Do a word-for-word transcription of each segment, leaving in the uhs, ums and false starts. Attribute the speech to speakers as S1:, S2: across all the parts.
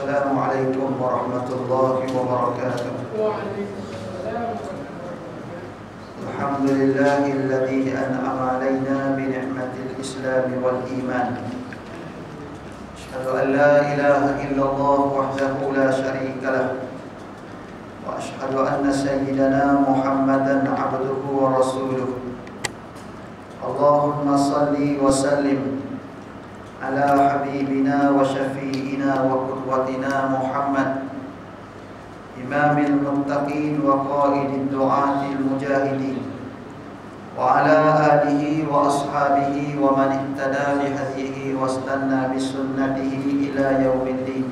S1: Assalamualaikum warahmatullahi wabarakatuh. Alhamdulillahilladzi an'ama alaina bi ni'matil Islam wal iman. Asyhadu an la ilaha illallah wahdahu la syarika lah. Wa asyhadu anna sayyidana Muhammadan 'abduhu wa rasuluh. Allahumma salli wa sallim ala habibina wa syafi'ina wa qudwatina Muhammad, imamil muttaqin wa qaidid du'atil mujahidin, wa ala alihi wa ashabihi wa man ihtada bihadihi wa istanna bisunnatihi ila yaumiddin.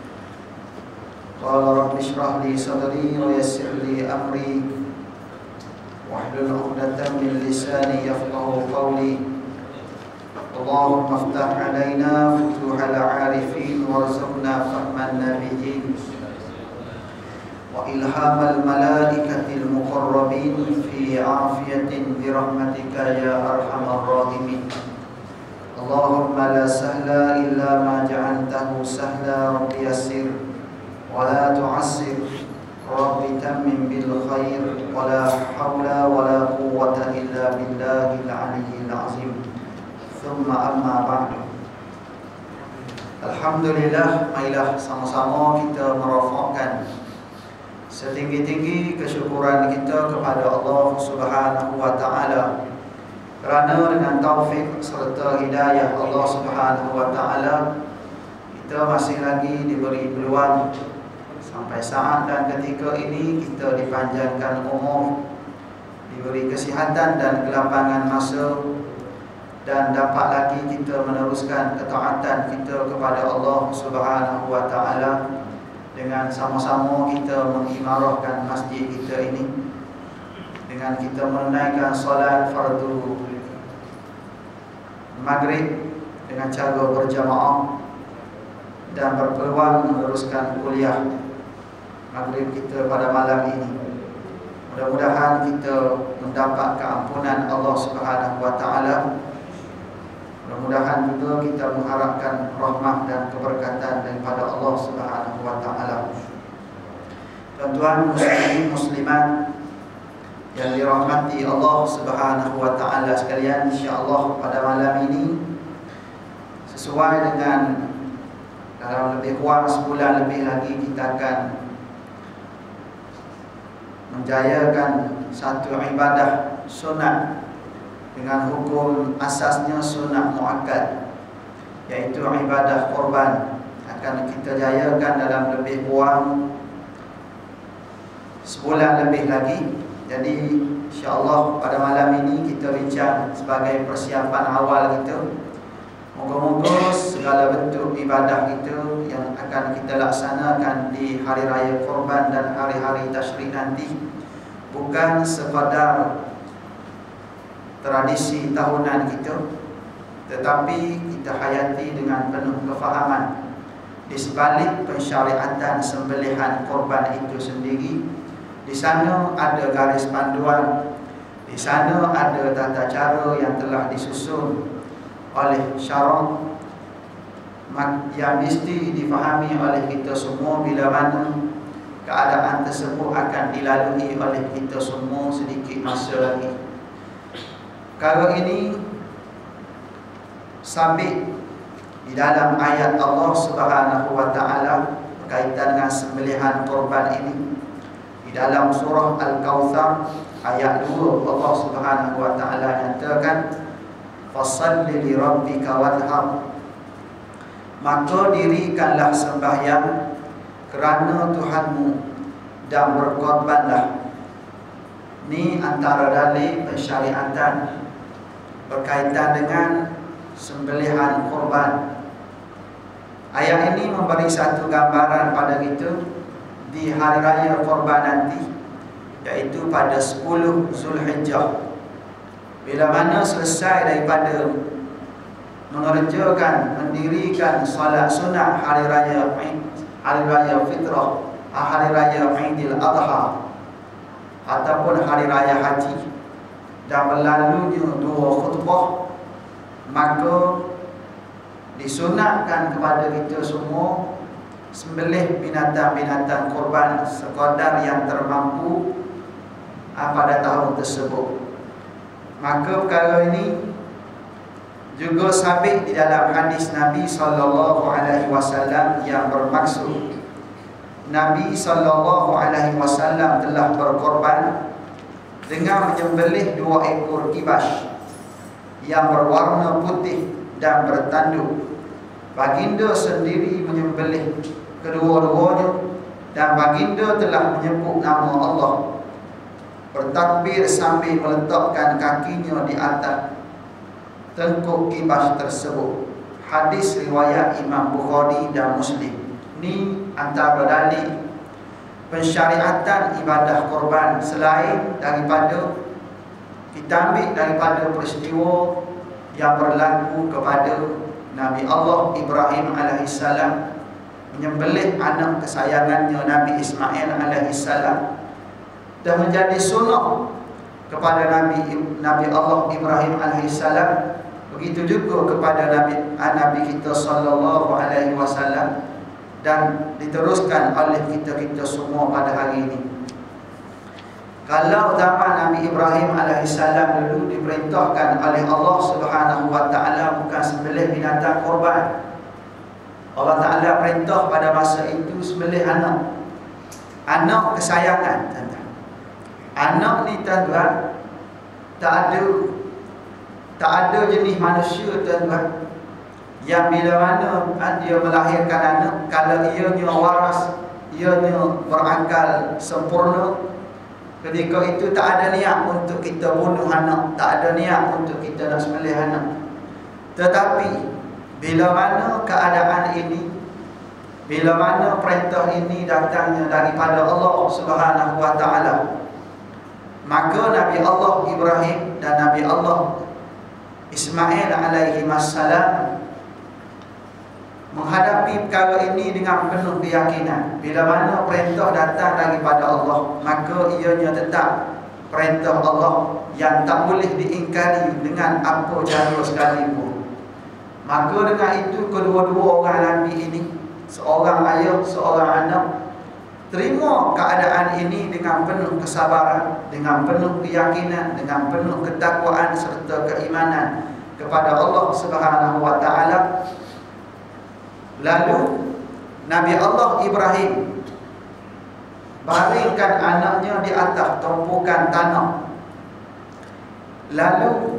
S1: Qala rabbi shrah li sadri wa yassir li amri wahlul 'uqdatam min lisani yafqahu qawli. Allahumma aftah alaina futuhal 'arifin warzuqna fahman nabiyyin wa ilhamal malaikatil muqarrabin fi 'afiyatin bi rahmatika ya arhamar rahimin. Allahumma la sahla illa ma ja'altahu sahla rabbi yassir wa la tu'assir rabbi tammim bil khair wa la hawla wa la quwwata illa billahil 'aliyyil 'azim. Thumma amma ba'du. Alhamdulillah, marilah sama-sama kita merafakkan setinggi-tinggi kesyukuran kita kepada Allah Subhanahu wa taala, kerana dengan taufik serta hidayah Allah Subhanahu wa taala kita masih lagi diberi peluang sampai saat dan ketika ini kita dipanjangkan umur, diberi kesihatan dan kelapangan masa, dan dapat lagi kita meneruskan ketaatan kita kepada Allah Subhanahu wa taala dengan sama-sama kita mengimarahkan masjid kita ini, dengan kita menunaikan solat fardu maghrib dengan cara berjamaah dan berpeluang meneruskan kuliah maghrib kita pada malam ini. Mudah-mudahan kita mendapat keampunan Allah Subhanahu wa taala. Mudah-mudahan juga kita mengharapkan rahmat dan keberkatan daripada Allah Subhanahu wa taala. Tuan-tuan muslimin muslimat yang dirahmati Allah Subhanahu wa taala sekalian, insya-Allah pada malam ini sesuai dengan dalam lebih kurang sebulan lebih lagi kita akan menjayakan satu ibadah sunat dengan hukum asasnya sunnah muakkad, yaitu ibadah korban, akan kita jayakan dalam lebih kurang sebulan lebih lagi. Jadi insya-Allah pada malam ini kita bincang sebagai persiapan awal kita. Moga-moga segala bentuk ibadah kita yang akan kita laksanakan di hari raya korban dan hari-hari tasyrik nanti bukan sekadar tradisi tahunan kita, tetapi kita hayati dengan penuh kefahaman di sebalik pensyariatan sembelihan korban itu sendiri. Di sana ada garis panduan, di sana ada tata cara yang telah disusun oleh syarak yang mesti difahami oleh kita semua bila mana keadaan tersebut akan dilalui oleh kita semua sedikit masa lagi. Kalau ini sabit di dalam ayat Allah Subhanahu wa taala berkaitan dengan sembelihan korban ini. Di dalam surah Al-Kautsar ayat dua Allah Subhanahu wa taala nyatakan fashalli li rabbika wanhar, maka dirikanlah sembahyang kerana Tuhanmu dan berkorbanlah. Ini antara dalil pensyariatan berkaitan dengan sembelihan korban. Ayat ini memberi satu gambaran pada kita di hari raya korban nanti, yaitu pada sepuluh Zulhijjah. Bila mana selesai daripada mengerjakan, mendirikan salat sunat hari raya hari raya fitrah, hari raya Aidil Adha ataupun hari raya haji, dan berlalunya dua khutbah, maka disunatkan kepada kita semua sembelih binatang-binatang korban sekadar yang termampu pada tahun tersebut. Maka perkara ini juga sabit di dalam hadis Nabi sallallahu alaihi wasallam yang bermaksud Nabi sallallahu alaihi wasallam telah berkorban dengan menyembelih dua ekor kibas yang berwarna putih dan bertanduk. Baginda sendiri menyembelih kedua-duanya dan baginda telah menyebut nama Allah, bertakbir sambil meletakkan kakinya di atas tengkuk kibas tersebut. Hadis riwayat Imam Bukhari dan Muslim. Ini antara dalil pensyariatan ibadah korban selain daripada kita ambil daripada peristiwa yang berlaku kepada Nabi Allah Ibrahim alaihissalam menyembelih anak kesayangannya Nabi Ismail alaihissalam, dan menjadi sunnah kepada Nabi Nabi Allah Ibrahim alaihissalam. Begitu juga kepada Nabi Nabi kita sallallahu alaihi wasallam, dan diteruskan oleh kita-kita semua pada hari ini. Kalau zaman Nabi Ibrahim alaihissalam dulu diperintahkan oleh Allah Subhanahu wa taala bukan sembelih binatang korban. Allah Taala perintah pada masa itu sembelih anak. Anak kesayangan, tuan-tuan. Anak ni, tuan-tuan, tak ada tak ada jenis manusia, tuan-tuan, yang bila mana dia melahirkan anak, kalau ianya waras, ianya berakal sempurna, ketika itu tak ada niat untuk kita bunuh anak, tak ada niat untuk kita nak sembelih anak. Tetapi bila mana keadaan ini, bila mana perintah ini datangnya daripada Allah Subhanahu wa taala, maka Nabi Allah Ibrahim dan Nabi Allah Ismail alaihi wassalam menghadapi perkara ini dengan penuh keyakinan. Bila mana perintah datang daripada Allah, maka ianya tetap perintah Allah yang tak boleh diingkari dengan apa cara sekalipun. Maka dengan itu kedua-dua orang Nabi ini, seorang ayah, seorang anak, terima keadaan ini dengan penuh kesabaran, dengan penuh keyakinan, dengan penuh ketakwaan serta keimanan kepada Allah Subhanahu wa taala. Lalu Nabi Allah Ibrahim baringkan anaknya di atas tumpukan tanah. Lalu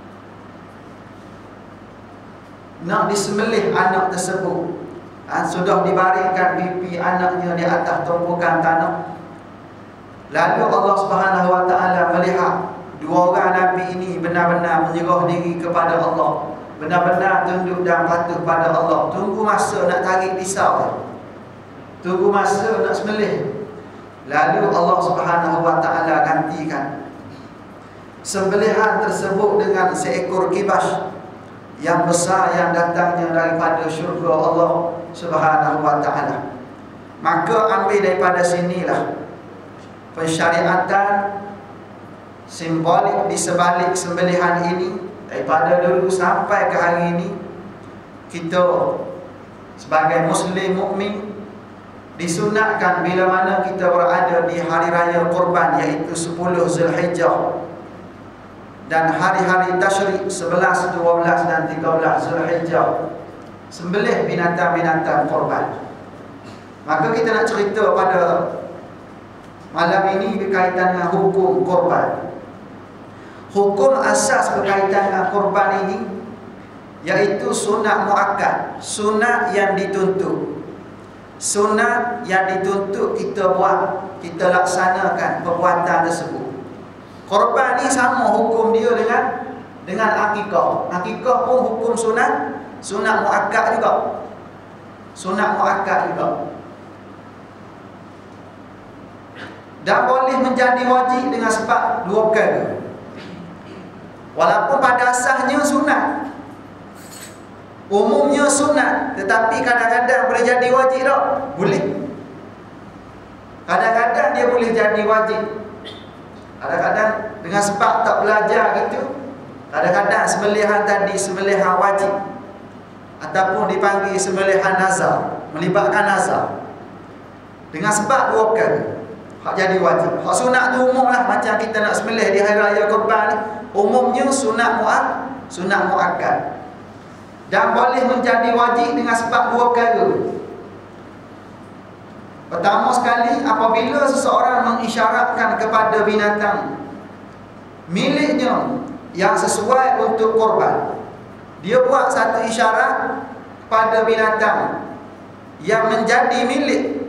S1: nak disembelih anak tersebut. Ha, sudah dibaringkan pipi anaknya di atas tumpukan tanah. Lalu Allah Subhanahu wa taala melihat dua orang Nabi ini benar-benar menyerah diri kepada Allah, benar-benar tunduk dan patuh pada Allah. Tunggu masa nak tarik pisau, tunggu masa nak sembelih. Lalu Allah Subhanahu wa taala gantikan sembelihan tersebut dengan seekor kibas yang besar yang datangnya daripada syurga Allah Subhanahu wa taala. Maka ambil daripada sinilah pensyariatan simbolik di sebalik sembelihan ini. Daripada dulu sampai ke hari ini, kita sebagai Muslim mukmin disunatkan bila mana kita berada di hari raya Kurban, iaitu sepuluh Zulhijjah, dan hari-hari tasyrik sebelas, dua belas dan tiga belas Zulhijjah, sembelih binatang-binatang korban. Maka kita nak cerita pada malam ini berkaitan dengan hukum korban. Hukum asas berkaitan dengan korban ini iaitu sunat muakkad, sunat yang dituntut. Sunat yang dituntut kita buat, kita laksanakan perbuatan tersebut. Korban ni sama hukum dia dengan dengan akikah. Akikah pun hukum sunat, sunat muakkad juga. Sunat muakkad juga. Dan boleh menjadi wajib dengan sebab dua perkara. Walaupun pada asasnya sunat, umumnya sunat, tetapi kadang-kadang boleh jadi wajib tak? Boleh. Kadang-kadang dia boleh jadi wajib. Kadang-kadang dengan sebab tak belajar gitu, kadang-kadang sembelihan tadi sembelihan wajib ataupun dipanggil sembelihan nazar. melibatkan nazar. Dengan sebab dua perkara hak jadi wajib. Hak sunat tu umum lah, macam kita nak sembelih di hari raya Kurban ni, umumnya sunat mu'ak, sunat mu'akkad. Dan boleh menjadi wajib dengan sebab dua perkara. Pertama sekali, apabila seseorang mengisyaratkan kepada binatang miliknya yang sesuai untuk korban. Dia buat satu isyarat pada binatang yang menjadi milik,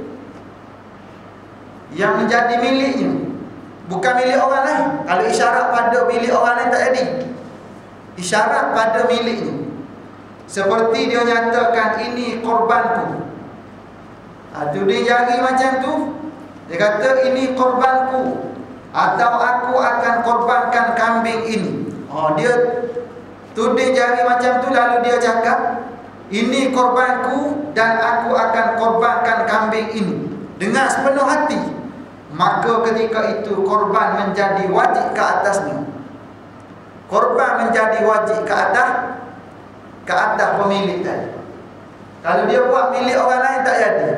S1: yang menjadi miliknya, bukan milik orang lain. Kalau isyarat pada milik orang lain tak jadi. Isyarat pada miliknya, seperti dia nyatakan ini korbanku. Ha, tu dia jari macam tu, dia kata ini korbanku, atau aku akan korbankan kambing ini. Oh, dia tuding jari macam tu, lalu dia cakap ini korbanku dan aku akan korbankan kambing ini dengan sepenuh hati. Maka ketika itu korban menjadi wajib ke atasnya. Korban menjadi wajib ke atas, ke atas pemilik tadi. Kalau dia buat milik orang lain tak jadi,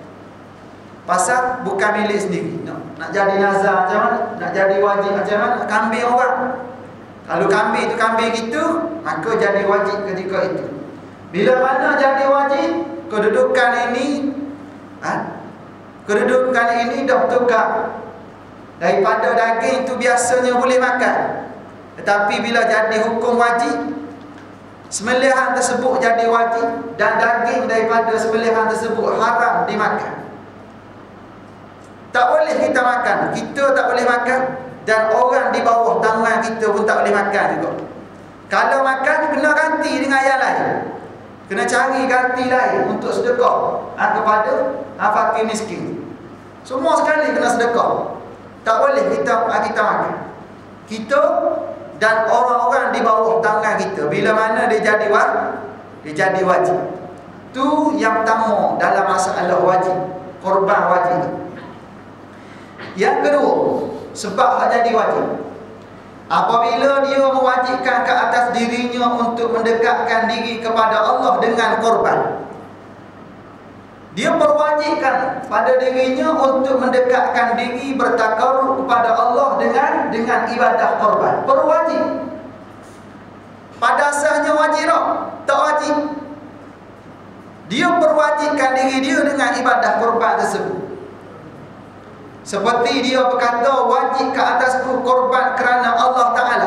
S1: pasal bukan milik sendiri. Nak, nak jadi nazar macam mana? Nak jadi wajib macam mana? Kambing orang. Kalau kambing itu kambing kita, maka jadi wajib ketika itu. Bila mana jadi wajib, kedudukan ini ha? Kedudukan ini dah tukar. Daripada daging itu biasanya boleh makan, tetapi bila jadi hukum wajib, sembelihan tersebut jadi wajib, dan daging daripada sembelihan tersebut haram dimakan. Tak boleh kita makan, kita tak boleh makan, dan orang di bawah tangan kita pun tak boleh makan juga. Kalau makan, kena ganti dengan yang lain. Kena cari ganti lain untuk sedekah ha, kepada ha, fakir miskin. Semua sekali kena sedekah. Tak boleh kita ha, kita makan. Kita dan orang-orang di bawah tangan kita, bila mana dia jadi wajib, dia jadi wajib. Tu yang pertama dalam masalah wajib, korban wajib. Yang kedua, sebab hak jadi wajib, apabila dia mewajibkan ke atas dirinya untuk mendekatkan diri kepada Allah dengan korban. Dia berwajibkan pada dirinya untuk mendekatkan diri bertakarrub kepada Allah dengan dengan ibadah korban. Berwajib. Pada asalnya wajib tak wajib. Dia berwajibkan diri dia dengan ibadah korban tersebut. Seperti dia berkata, wajib ke atasku korban kerana Allah Ta'ala.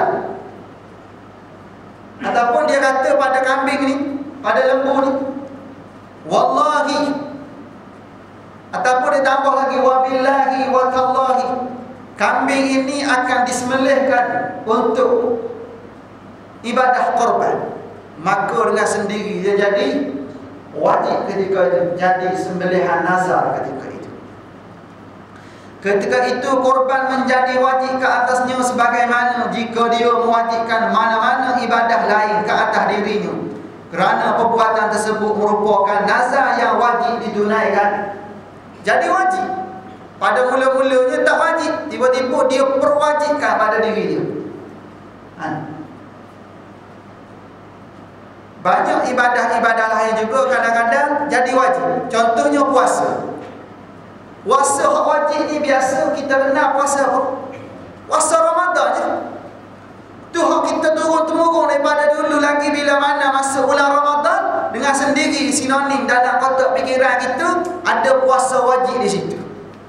S1: Ataupun dia kata pada kambing ni, pada lembu ni, wallahi. Ataupun dia tambah lagi, wabillahi wa tallahi, kambing ini akan disembelihkan untuk ibadah korban. Maka dengan sendiri dia jadi wajib ketika itu, jadi sembelihan nazar ketika itu. Ketika itu korban menjadi wajib ke atasnya, sebagaimana jika dia mewajibkan mana-mana ibadah lain ke atas dirinya, kerana perbuatan tersebut merupakan nazar yang wajib ditunaikan. Jadi wajib. Pada mula-mulanya tak wajib, tiba-tiba dia perwajibkan pada diri dia. Ha. Banyak ibadah-ibadah lain juga kadang-kadang jadi wajib. Contohnya puasa. Puasa hak wajib ni biasa kita kenal puasa apa? Puasa Ramadan je. Tu hak kita turun-temurun daripada dulu lagi, bila mana masuk bulan Ramadan, dengan sendiri sinonim dalam kotak fikiran kita ada puasa wajib di situ.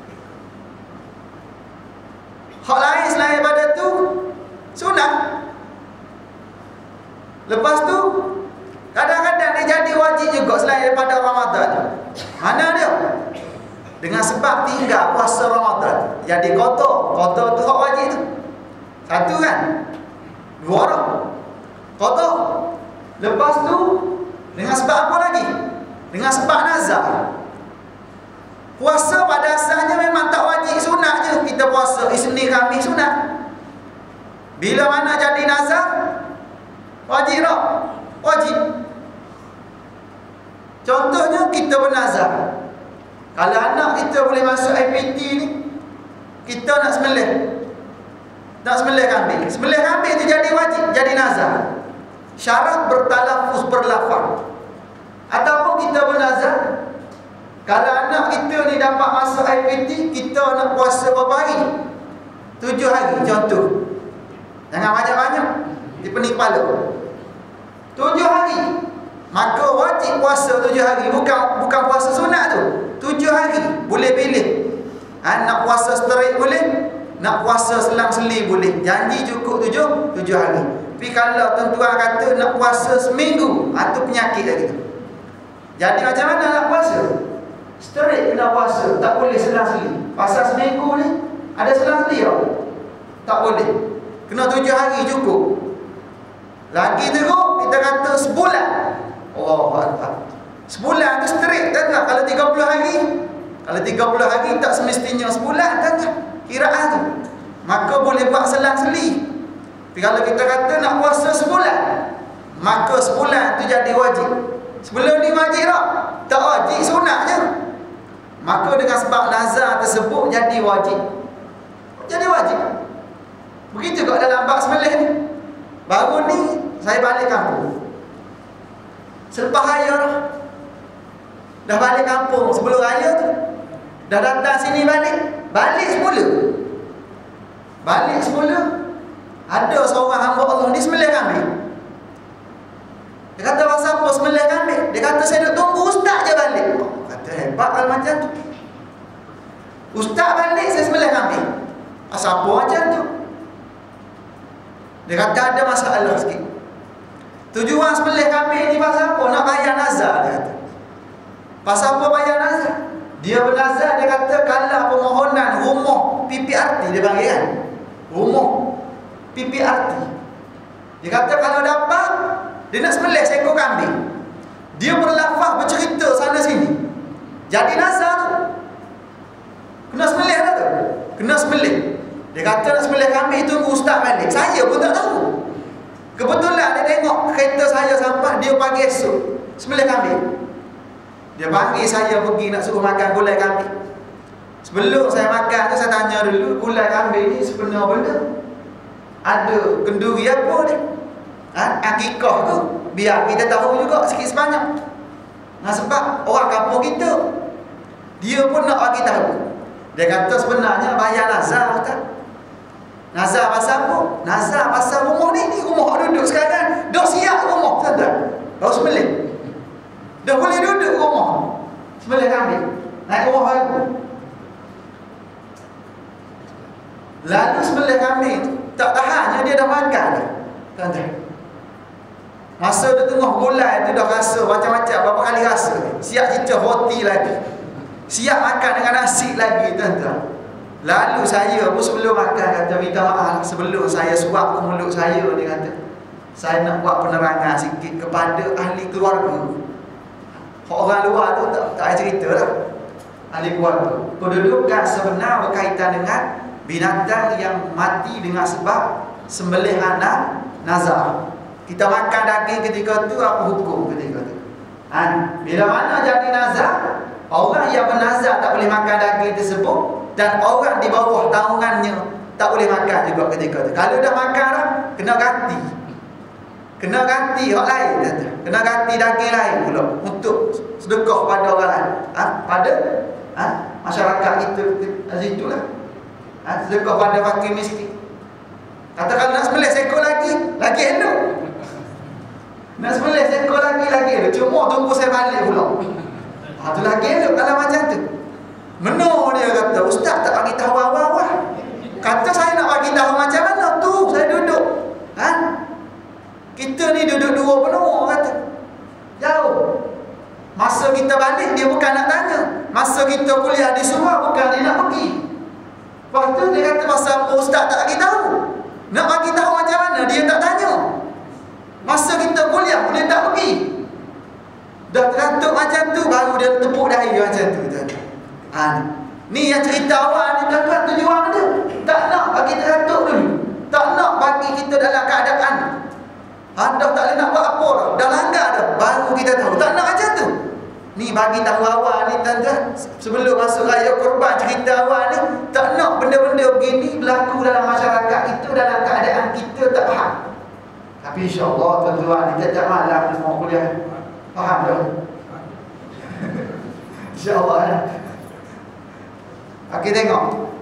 S1: Hak lain selain daripada tu sunat. Lepas tu kadang-kadang dia jadi wajib juga selain daripada Ramadan. Mana dia? Dengan sebab tinggal puasa Ramadan jadi kotor. Kotor tu hak wajib tu. Satu kan? Dua orang kotor. Lepas tu dengan sebab apa lagi? Dengan sebab nazar. Puasa pada asalnya memang tak wajib, sunat je kita puasa Isnin Khamis sunat. Bila mana jadi nazar, wajib tak? Wajib. Contohnya kita bernazar, kalau anak kita boleh masuk I P T ni, kita nak sembelih, nak sembelih kambing. Sembelih kambing itu jadi wajib, jadi nazar. Syarat bertalafuz, berlafaz. Ataupun kita bernazar, Kalau anak kita ni dapat masuk I P T, kita nak puasa berapa hari? Tujuh hari contoh. Jangan banyak-banyak di pening kepala. Tujuh hari. Maka wajib puasa tujuh hari. Bukan bukan puasa sunat tu. Tujuh hari. Boleh pilih. Ha, nak puasa straight boleh, nak puasa selang-seli boleh. Janji cukup tujuh, tujuh hari. Tapi kalau tuan-tuan kata nak puasa seminggu, ha, tu penyakit lagi tu. Jadi macam mana nak puasa? Straight kena puasa, tak boleh selang-seli. Pasal seminggu ni ada selang-seli tau. Tak boleh. Kena tujuh hari cukup. Lagi teruk kita kata sebulan. Allahu Akbar. Sebulan tu straight kan tak? Kalau tiga puluh hari, kalau tiga puluh hari tak semestinya sebulan kan tak? Kiraan tu. Maka boleh buat selang-seli. Tapi kalau kita kata nak puasa sebulan, maka sebulan tu jadi wajib. Sebelum ni wajib tak? Tak wajib, sunat je. Maka dengan sebab nazar tersebut jadi wajib. Jadi wajib. Begitu juga dalam bab sembelih ni. Baru ni saya balik kampung. Selepas raya dah. Dah balik kampung sebelum raya tu. Dah datang sini balik. Balik semula. Balik semula. Ada seorang hamba Allah ni sembelih kambing. Dia kata pasal apa sembelih kambing? Dia kata saya duk tunggu ustaz je balik. Oh, kata hebat kalau macam tu. Ustaz balik saya sembelih kambing. Asal apa macam tu? Dia kata ada masalah sikit. Tujuan sembelih kambing ni pasal apa? Nak bayar nazar, dia kata. Pasal apa bayar nazar? Dia bernazar, dia kata kalau permohonan rumah P P R T dia panggil kan? Rumah P P R T. Dia kata kalau dapat, dia nak sembelih seekor kambing. Dia berlafaz bercerita sana sini. Jadi nazar tu. Kena sembelih dah tu. Kena sembelih. Dia kata nak sembelih kambing, tunggu ustaz balik. Saya pun tak tahu. Kebetulan dia tengok kereta saya sampai, dia pagi esok sembelih kambing. Dia panggil saya pergi nak suruh makan gulai kambing. Sebelum saya makan tu saya tanya dulu, gulai kambing ni sebenar benda ada kenduri apa dia? Ha? Akikah tu. Biar kita tahu juga sikit sebanyak. Nah, sebab orang kampung kita, dia pun nak bagi tahu. Dia kata sebenarnya bayar nazar tak? Nazar pasal apa? Nazar pasal rumah ni, ni rumah duduk sekarang. Dah siap rumah, tuan-tuan. Baru sembelih. Dah boleh duduk rumah. Sembelih kambing. Naik rumah baru. Lalu sembelih kambing, tak tahannya dia dah makan dah. Tuan-tuan. Masa dia tengah gulai tu dah rasa macam-macam, berapa kali rasa. Siap cicah roti lagi. Siap makan dengan nasi lagi, tuan-tuan. Lalu saya pun sebelum makan kata minta maaf, sebelum saya suap ke mulut saya, dia kata saya nak buat penerangan sikit kepada ahli keluarga. Orang luar tu tak, tak ada cerita lah. Ahli keluarga, kedudukan sebenar berkaitan dengan binatang yang mati dengan sebab sembelih anak nazar. Kita makan daging ketika tu, apa hukum ketika tu? Ha? Bila mana jadi nazar, orang yang bernazar tak boleh makan daging tersebut. Dan orang di bawah taungannya tak boleh makan juga ketika tu. Kalau dah makan dah, kena ganti. Kena ganti orang lain. Kena ganti daging lain pula untuk sedekah pada orang lain. Ha? Pada ha? masyarakat itu, itulah. Ha? Sedekah pada fakir miskin. Kata kalau nak sembelih seekor lagi, lagi elok. Nak sembelih seekor lagi, lagi elok. Cuma tunggu saya balik pula. Ha, tu lagi elok kalau macam tu. Menur dia kata, ustaz tak bagi tahu awal-awal. Kata saya nak bagi tahu macam mana tu, saya duduk. Ha? Kita ni duduk dua benua kata. Jauh. Masa kita balik dia bukan nak tanya. Masa kita kuliah di Surau bukan dia nak pergi. Lepas tu dia kata pasal apa ustaz tak bagi tahu. Nak bagi tahu macam mana dia tak tanya. Masa kita kuliah dia tak pergi. Dah terantuk macam tu baru dia tepuk dahi macam tu. Ha, ni yang cerita awal ni tuan-tuan tujuan dia. Tak nak bagi terantuk dulu. Tak nak bagi kita dalam keadaan anda tak boleh nak buat apa dah. Dah langgar dah. Baru kita tahu. Tak nak macam tu. Ni bagi tahu awal ni tuan-tuan. Sebelum masuk raya korban cerita awal ni. Tak nak benda-benda begini berlaku dalam masyarakat itu dalam keadaan kita tak faham. Tapi insyaAllah tuan-tuan ni tiap-tiap malam ni mau kuliah faham dah. InsyaAllah eh? Okey, tengok.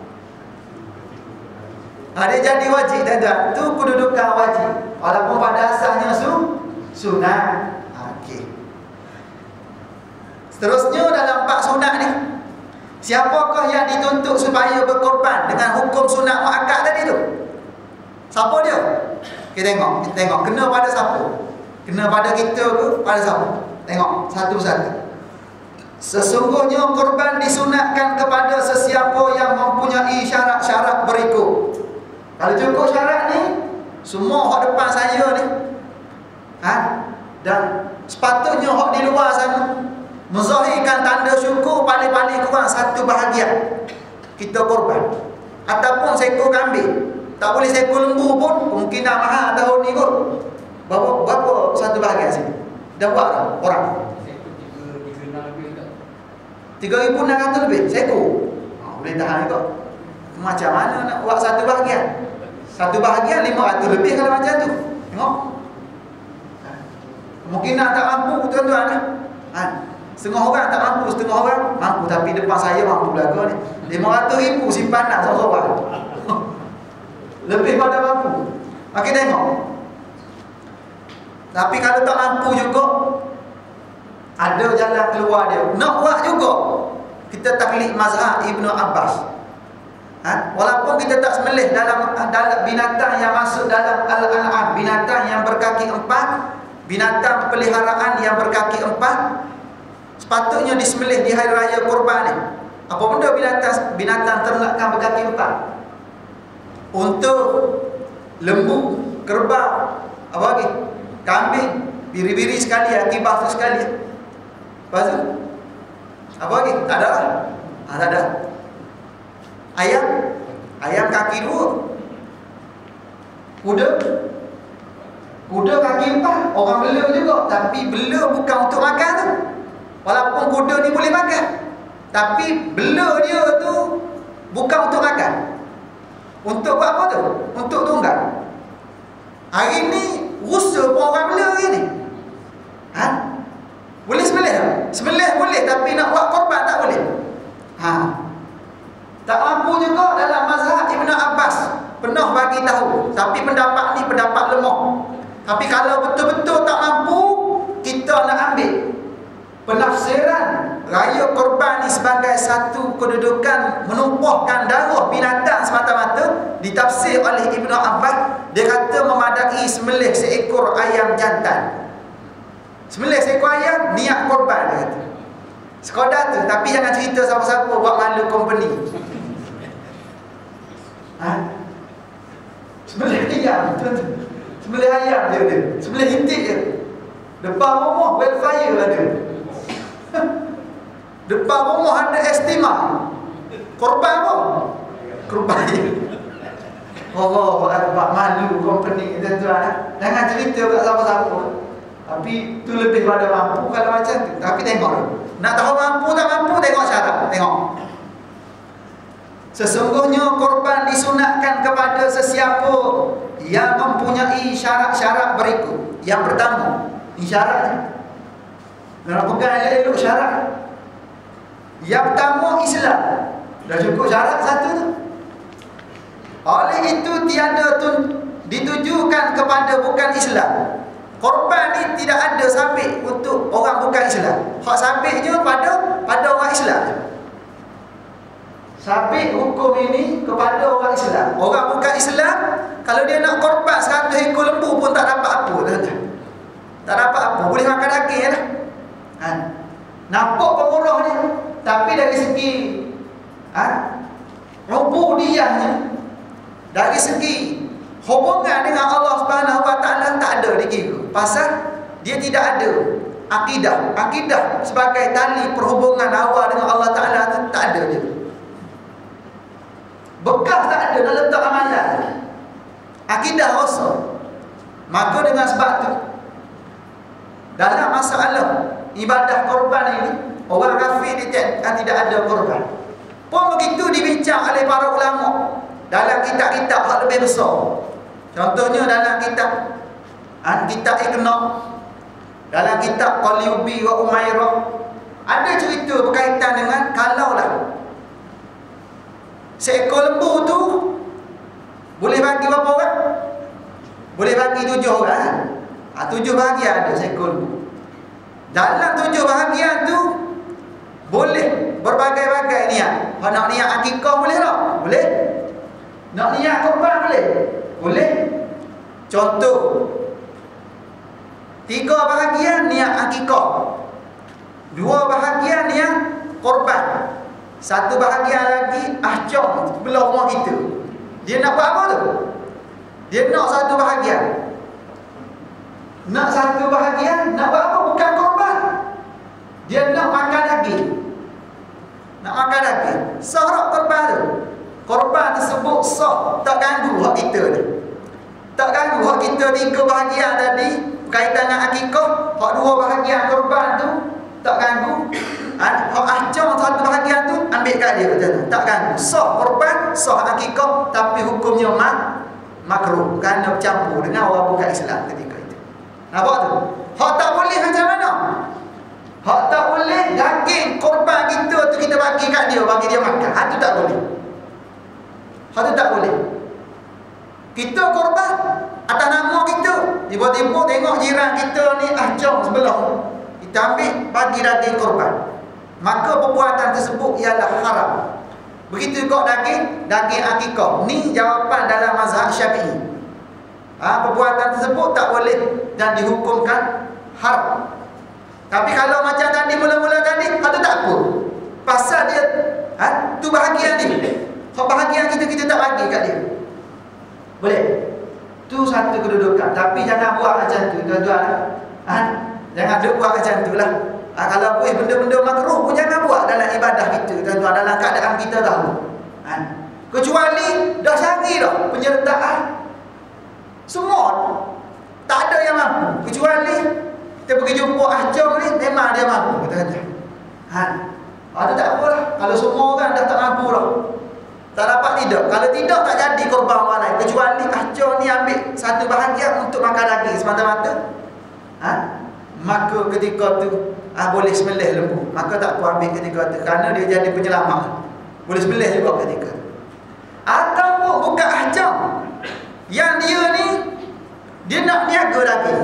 S1: Ha, dia jadi wajib, tuan-tuan. Tu kedudukan wajib. Walaupun pada asalnya su sunat. Ha, okey. Seterusnya dalam bab sunat ni, siapakah yang dituntut supaya berkorban dengan hukum sunat muakkad tadi tu? Siapa dia? Kita tengok, kita tengok kena pada siapa? Kena pada kita ke pada siapa? Tengok satu-satu. Sesungguhnya korban disunatkan kepada sesiapa yang mempunyai syarat-syarat berikut. Kalau cukup syarat ni, semua hak depan saya ni, ha? Dan sepatutnya hak di luar sana menzahirkan tanda syukur paling-paling kurang satu bahagian kita korban. Ataupun seekor kambing. Tak boleh seekor lembu pun, kemungkinan mahal tahun ni kot. Berapa, berapa satu bahagian sini? Dah buat tak orang? tiga ribu enam ratus lebih seekor. Ha, boleh tahan juga. Macam mana nak buat satu bahagian? Satu bahagian lima ratus lebih kalau macam tu. Tengok. Kemungkinan tak mampu tuan-tuan. Ha. Setengah orang tak mampu, setengah orang mampu. Tapi depan saya mampu belaka ni. lima ratus ribu simpanan seorang-seorang. Lebih pada mampu. Okey, tengok. Tapi kalau tak mampu juga, ada jalan keluar dia. Nak buat juga, kita taklid mazhab Ibnu Abbas. Ha? Walaupun kita tak sembelih dalam, dalam binatang yang masuk dalam al-an'am, binatang yang berkaki empat, binatang peliharaan yang berkaki empat, sepatutnya disembelih di hari raya kurban ni. Apa benda binatang binatang ternakan berkaki empat? Untuk lembu, kerbau, apa lagi? Kambing, biri-biri sekali, akibah tu sekali. Lepas tu apa lagi? Tak ada lah. Ha, tak ada. Ayam, ayam kaki dua. Kuda, kuda kaki empat. Orang bela juga, tapi bela bukan untuk makan tu. Walaupun kuda ni boleh makan, tapi bela dia tu bukan untuk makan. Untuk buat apa tu? Untuk tunggang. Hari ni rusa pun orang bela hari ni. Ha? Boleh sembelih tak? Sembelih boleh, tapi nak buat korban tak boleh. Ha. Tak mampu juga dalam mazhab Ibnu Abbas. Pernah bagi tahu, tapi pendapat ni pendapat lemah. Tapi kalau betul-betul tak mampu, kita nak ambil penafsiran raya korban ni sebagai satu kedudukan menumpahkan darah binatang semata-mata. Ditafsir oleh Ibnu Abbas, dia kata memadai sembelih seekor ayam jantan. Sembelih seekor ayam, niat korban dia kata. Sekadar tu, tapi jangan cerita siapa-siapa buat malu company. Ha? Sembelih ayam, sembelih ayam dia ada. Sembelih hintik je. Depan rumah wildfire ada. Depan rumah ada estima. Korban apa? Korban. Allah Akbar, malu company tuan-tuan. Jangan cerita kat siapa-siapa. Tapi tu lebih pada mampu kalau macam tu. Tapi tengok, nak tahu mampu tak mampu, tengok syarat. Tengok. Sesungguhnya korban disunatkan kepada sesiapa yang mempunyai syarat-syarat berikut. Yang pertama, ini syaratnya. Nak pegang elok-elok syarat. Yang pertama, Islam. Dah cukup syarat satu tu. Oleh itu tiada tu ditujukan kepada bukan Islam. Korban ni tidak ada sabit untuk orang bukan Islam. Hak sabitnya pada pada orang Islam. Sabit hukum ini kepada orang Islam. Orang bukan Islam, kalau dia nak korban seratus ekor lembu pun tak dapat apa. Tak dapat apa. Boleh makan daging ya. Ha. Nampak pemurah dia, tapi dari segi ha, rububiyahnya, dari segi hubungan dengan Allah Subhanahu Wa Taala tak ada dikira. Pasal dia tidak ada akidah. Akidah sebagai tali perhubungan awal dengan Allah Taala tu tak ada dia. Bekas tak ada dalam letak amalan. Akidah rosak. Maka dengan sebab tu, dalam masalah ibadah korban ini, orang kafir dia tidak ada korban. Pun begitu dibincang oleh para ulama dalam kitab-kitab yang lebih besar. Contohnya dalam kitab An kitab Iqna, dalam kitab Qalyubi wa Umairah, Ada cerita berkaitan dengan kalaulah seekor lembu tu boleh bagi berapa orang? Boleh bagi tujuh orang. Ha, tujuh bahagian ada seekor lembu. Dalam tujuh bahagian tu boleh berbagai-bagai niat. Kalau nak niat akikah boleh tak? Boleh. Nak niat korban boleh? Boleh. Contoh, tiga bahagian niat akikah, dua bahagian niat korban, satu bahagian lagi ahcam belah rumah kita. Dia nak buat apa tu? Dia nak satu bahagian. Nak satu bahagian, nak buat apa? Bukan korban. Dia nak makan daging. Nak makan daging. Sah tak korban tu? Korban tersebut sah, tak ganggu hak kita ni. Tak ganggu hak kita tiga bahagian tadi berkaitan dengan akikah. Hak dua bahagian korban tu tak ganggu. Hak ahcam satu bahagian tu ambil kat dia betul. Tak ganggu. Sah korban, sah akikah, tapi hukumnya mak makruh kerana bercampur dengan orang bukan Islam ketika itu. Nampak tu? Hak tak boleh macam mana? Hak tak boleh daging korban kita tu kita bagi kat dia, bagi dia makan. Hak tu tak boleh. Hak tu tak boleh. Kita korban atas nama kita. Tiba-tiba tengok jiran kita ni ahcam sebelah, kita ambil bagi daging korban. Maka perbuatan tersebut ialah haram. Begitu juga daging daging akikah. Ni jawapan dalam mazhab Syafi'i. Ha, perbuatan tersebut tak boleh dan dihukumkan haram. Tapi kalau macam tadi mula-mula tadi, itu tak apa. Pasal dia ha, tu bahagian ni. Kalau bahagian kita kita tak bagi kat dia. Boleh. Tu satu kedudukan. Tapi jangan buat macam tu, tuan-tuan. Ha, jangan duk buat macam tu lah. Ha, kalau boleh benda-benda makruh pun jangan buat dalam ibadah kita, tuan-tuan, dalam keadaan kita tahu. Ha, kecuali dah syari dah penyertaan. Semua tak ada yang mampu. Kecuali kita pergi jumpa ahcam ni, memang dia mampu, kata-kata. Ha, itu tak apalah. Kalau semua orang dah tak mampu dah, tak dapat tidak. Kalau tidak, tak jadi korban orang lain. Kecuali ahcam ni ambil satu bahagian untuk makan daging semata-mata. Ha, maka ketika tu ah, boleh sembelih lembu. Maka tak apa ambil ketika tu, kerana dia jadi penyelamat. Boleh sembelih juga ketika tu. Ataupun bukan ahcam, yang dia ni dia nak niaga daging.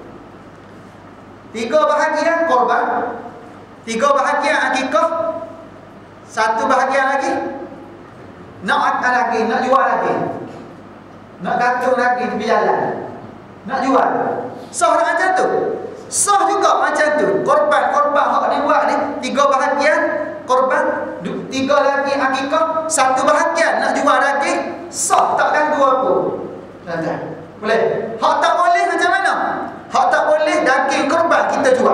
S1: Tiga bahagian korban, tiga bahagian akikah, satu bahagian lagi nak makan daging, nak jual daging, nak gantung daging di jalan, nak jual. Sah tak macam tu? Sah juga macam tu. Korban-korban hak dibuat ni, tiga bahagian korban, tiga lagi akikah, satu bahagian nak jual daging, sah, tak ganggu apa. Tuan-tuan, boleh? Hak tak boleh macam mana? Hak tak boleh daging korban kita jual,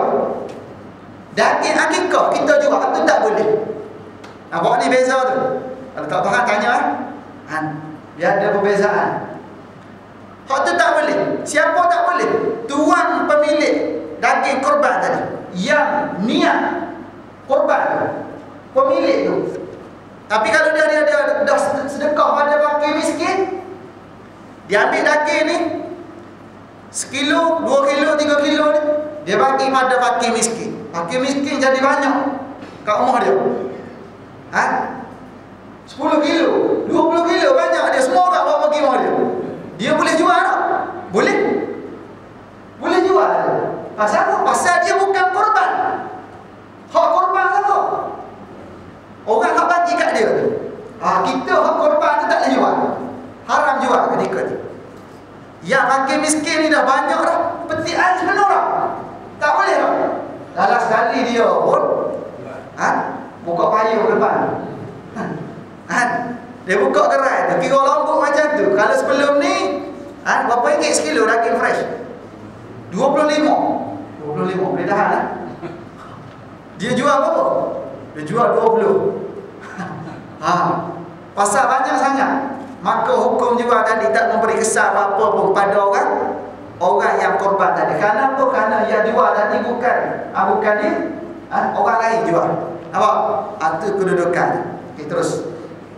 S1: daging akikah kita jual, itu tak boleh. Nampak ni beza tu? Kalau tak faham tanya ha, dia ada perbezaan. Hak tu tak boleh. Siapa tak boleh? Tuan pemilik daging korban tadi, yang niat korban tu, pemilik tu. Tapi kalau dia dia, dia dah sedekah pada fakir miskin, dia ambil daging ni sekilo, dua kilo, tiga kilo ni, dia bagi pada fakir miskin. Fakir miskin jadi banyak kat rumah dia. Ha? sepuluh kilo, dua puluh kilo banyak dia, semua orang bawa pergi rumah dia. Dia boleh jual tak? Boleh. Boleh jual. Pasal apa? Pasal dia bukan korban. Hak korban apa? Orang hak bagi kat dia. Ha, kita hak korban tu tak boleh jual. Haram jual ketika tu. Yang fakir miskin ni dah banyak dah, petian sepenuh dah, tak boleh dah. Dalam sekali dia pun ha, buka payung depan. Ha, dia buka gerai tu, kira lombok macam tu. Kalau sebelum ni ha, berapa ringgit sekilo daging fresh? dua puluh lima. dua puluh lima boleh tahan lah. Dia jual berapa? Dia jual dua puluh. Ha, pasal banyak sangat. Maka hukum juga tadi tak memberi kesan apa-apa pun pada orang orang yang korban tadi. Kerana apa? Kerana yang jual tadi bukan ha, bukan dia, ha, orang lain jual. Nampak? Itu kedudukan. Okay, terus.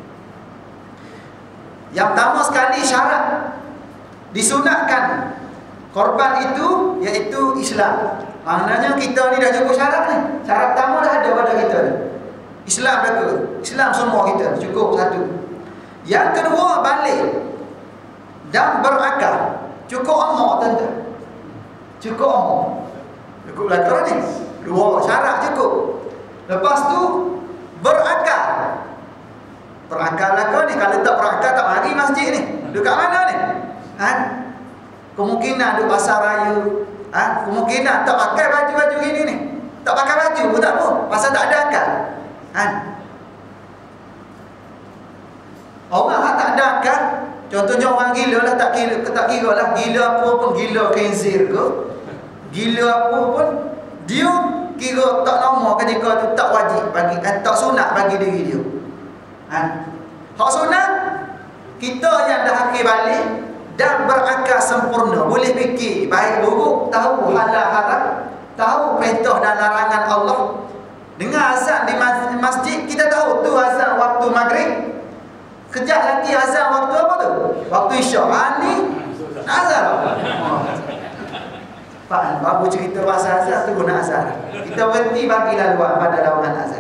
S1: Yang pertama sekali syarat disunatkan korban itu iaitu Islam. Maknanya kita ni dah cukup syarat ni. Syarat pertama dah ada. ada pada kita ni. Islam berlaku. Islam semua kita. Cukup satu. Yang kedua, balik dan berakal. Cukup umur tuan-tuan. Cukup umur. Cukup belakang ni. Dua syarat cukup. Lepas tu berakal. Berakal belakang ni. Kalau tak berakal tak mari masjid ni. Dekat mana ni? Ha? Kemungkinan duduk pasar raya. Ha? Kemungkinan tak pakai baju-baju gini ni. Tak pakai baju pun tak apa. Pasal tak ada akal. Ha? Orang yang tak ada akal, contohnya orang gila lah, tak kira, tak kira lah. Gila apa pun, gila kenzir ke, gila apa pun, dia kira tak nama ketika tu tak wajib bagi, eh, tak sunat bagi diri dia. Ha? Hak sunat, kita yang dah akhir balik dan berakal sempurna, boleh fikir baik buruk, tahu halal haram, tahu perintah dan larangan Allah. Dengar azan di masjid, kita tahu tu azan waktu maghrib. Kejap lagi azan waktu apa tu? Waktu isyak. Ha ni azan. Pak, baru cerita pasal azan tu guna azan. Kita berhenti bagi laluan pada lawangan azan.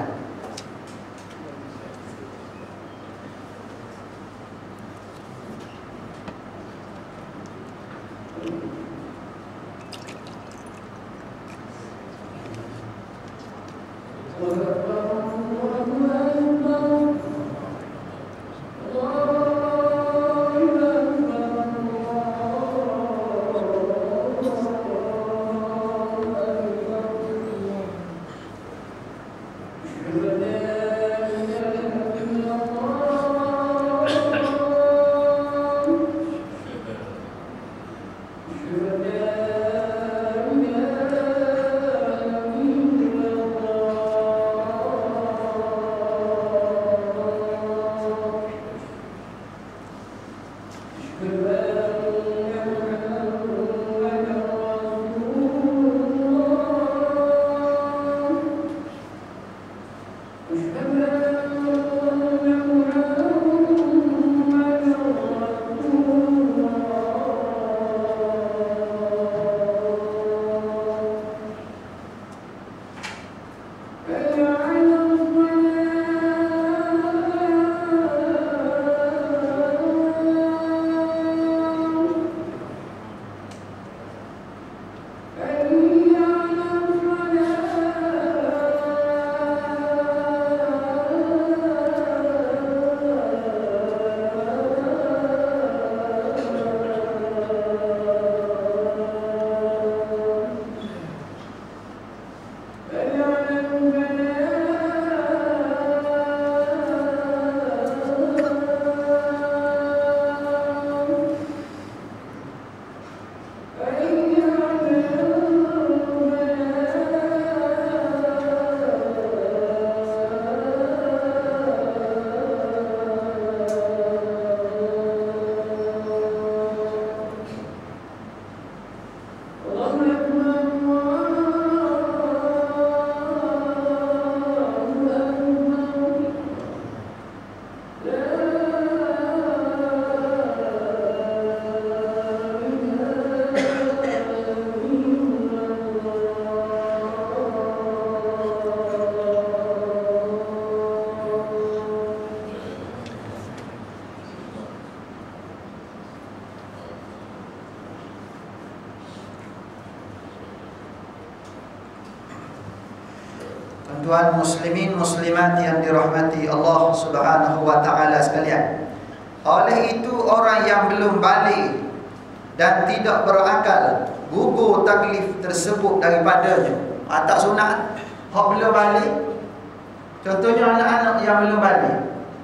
S1: Tuan muslimin muslimat yang dirahmati Allah Subhanahu wa taala sekalian. Oleh itu orang yang belum balik dan tidak berakal, gugur taklif tersebut daripadanya. Ah, tak sunat. Hak belum balik. Contohnya anak-anak yang belum balik.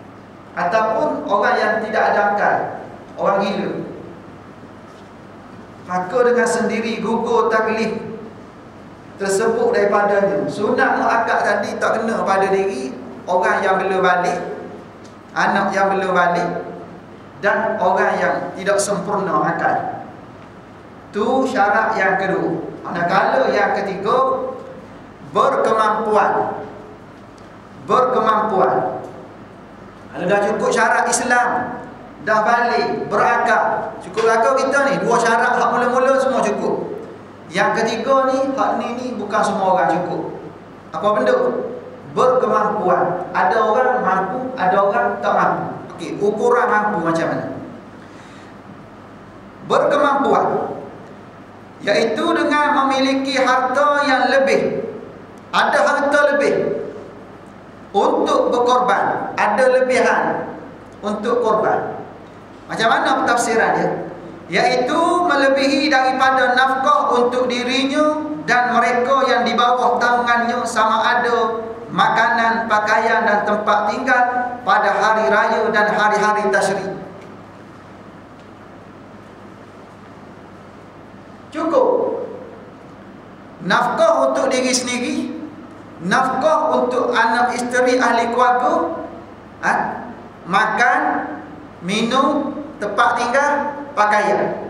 S1: Ataupun orang yang tidak ada akal, orang gila. Maka dengan sendiri gugur taklif tersebut daripadanya. Sunat muakkad tadi tak kena pada diri orang yang belum balik, anak yang belum balik, dan orang yang tidak sempurna akal. Tu syarat yang kedua. Manakala yang ketiga, berkemampuan. Berkemampuan. Kalau dah cukup syarat Islam, dah balik, berakal, cukup akal kita ni, dua syarat hak mula-mula semua cukup. Yang ketiga ni, hak ni ni bukan semua orang cukup. Apa benda? berkemampuan. Ada orang mampu, ada orang tak mampu. Okey, ukuran mampu macam mana? Berkemampuan iaitu dengan memiliki harta yang lebih. Ada harta lebih untuk berkorban, ada lebihan untuk korban. Macam mana pentafsiran dia? Iaitu melebihi daripada nafkah untuk dirinya dan mereka yang di bawah taungannya, sama ada makanan, pakaian dan tempat tinggal pada hari raya dan hari-hari tasyrik. Cukup nafkah untuk diri sendiri, nafkah untuk anak isteri ahli keluarga, ha? Makan, minum, tempat tinggal, pakaian.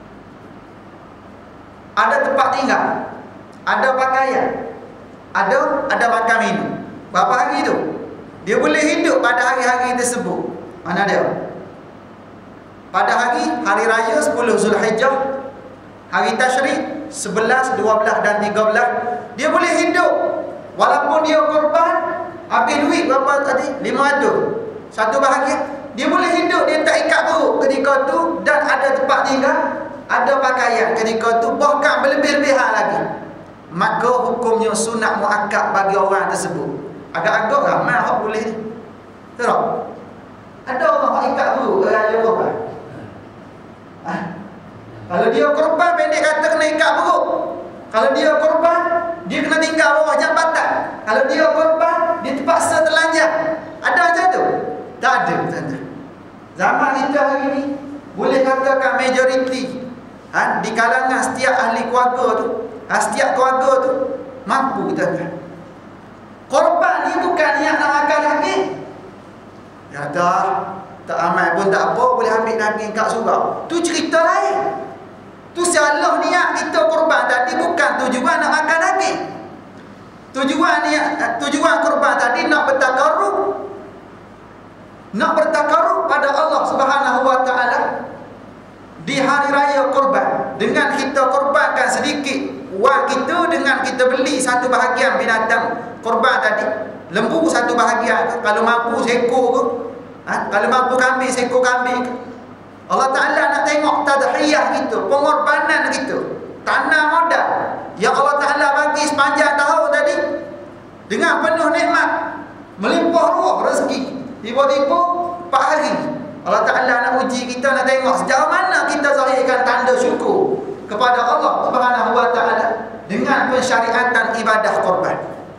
S1: Ada tempat tinggal, ada pakaian, ada ada makan minum. Berapa hari tu? Dia boleh hidup pada hari-hari tersebut. Mana dia? Pada hari hari raya sepuluh Zulhijjah, hari tasyrik sebelas, dua belas dan tiga belas, dia boleh hidup. Walaupun dia korban, habis duit berapa tadi? lima ratus. Satu bahagian, dia boleh hidup, dia tak ikat perut ketika tu, dan ada tempat tinggal, ada pakaian ketika tu, bahkan berlebih-lebihan lagi. Maka hukumnya sunat muakkad bagi orang tersebut. Agak-agak ramai hak boleh ni. Betul tak? Ada orang hak ikat perut raya korban. Ah. Kalau dia korban, pendek kata kena ikat perut. Kalau dia korban, dia kena tinggal bawah jambatan. Kalau dia korban, dia terpaksa telanjang. Ada macam tu? Tak ada, tuan-tuan. Zaman kita hari ni, boleh katakan majoriti, ha, di kalangan setiap ahli keluarga tu, ha, setiap keluarga tu mampu, tuan-tuan. Korban ni bukan niat nak makan daging. Ya dah, tak amal pun tak apa, boleh ambil daging kat surau. Tu cerita lain. Tu salah niat kita korban tadi, bukan tujuan nak makan daging. Tujuan niat, tujuan korban tadi nak bertakarruf. Nak bertakarruf pada Allah Subhanahu wa taala di hari raya korban, dengan kita korbankan sedikit wang kita, dengan kita beli satu bahagian binatang korban tadi, lembu satu bahagian ke, kalau mampu seekor ke, ha? Kalau mampu kambing, seekor kambing ke. Allah Ta'ala nak tengok tadhiyah kita, pengorbanan kita, tanah modal yang Allah Ta'ala bagi sepanjang tahun tadi dengan penuh nikmat, melimpah ruah rezeki. Tiba-tiba empat hari Allah Ta'ala nak uji kita, nak tengok sejauh mana kita zahirkan tanda syukur kepada Allah Subhanahu wa taala dengan pensyariatan ibadah korban.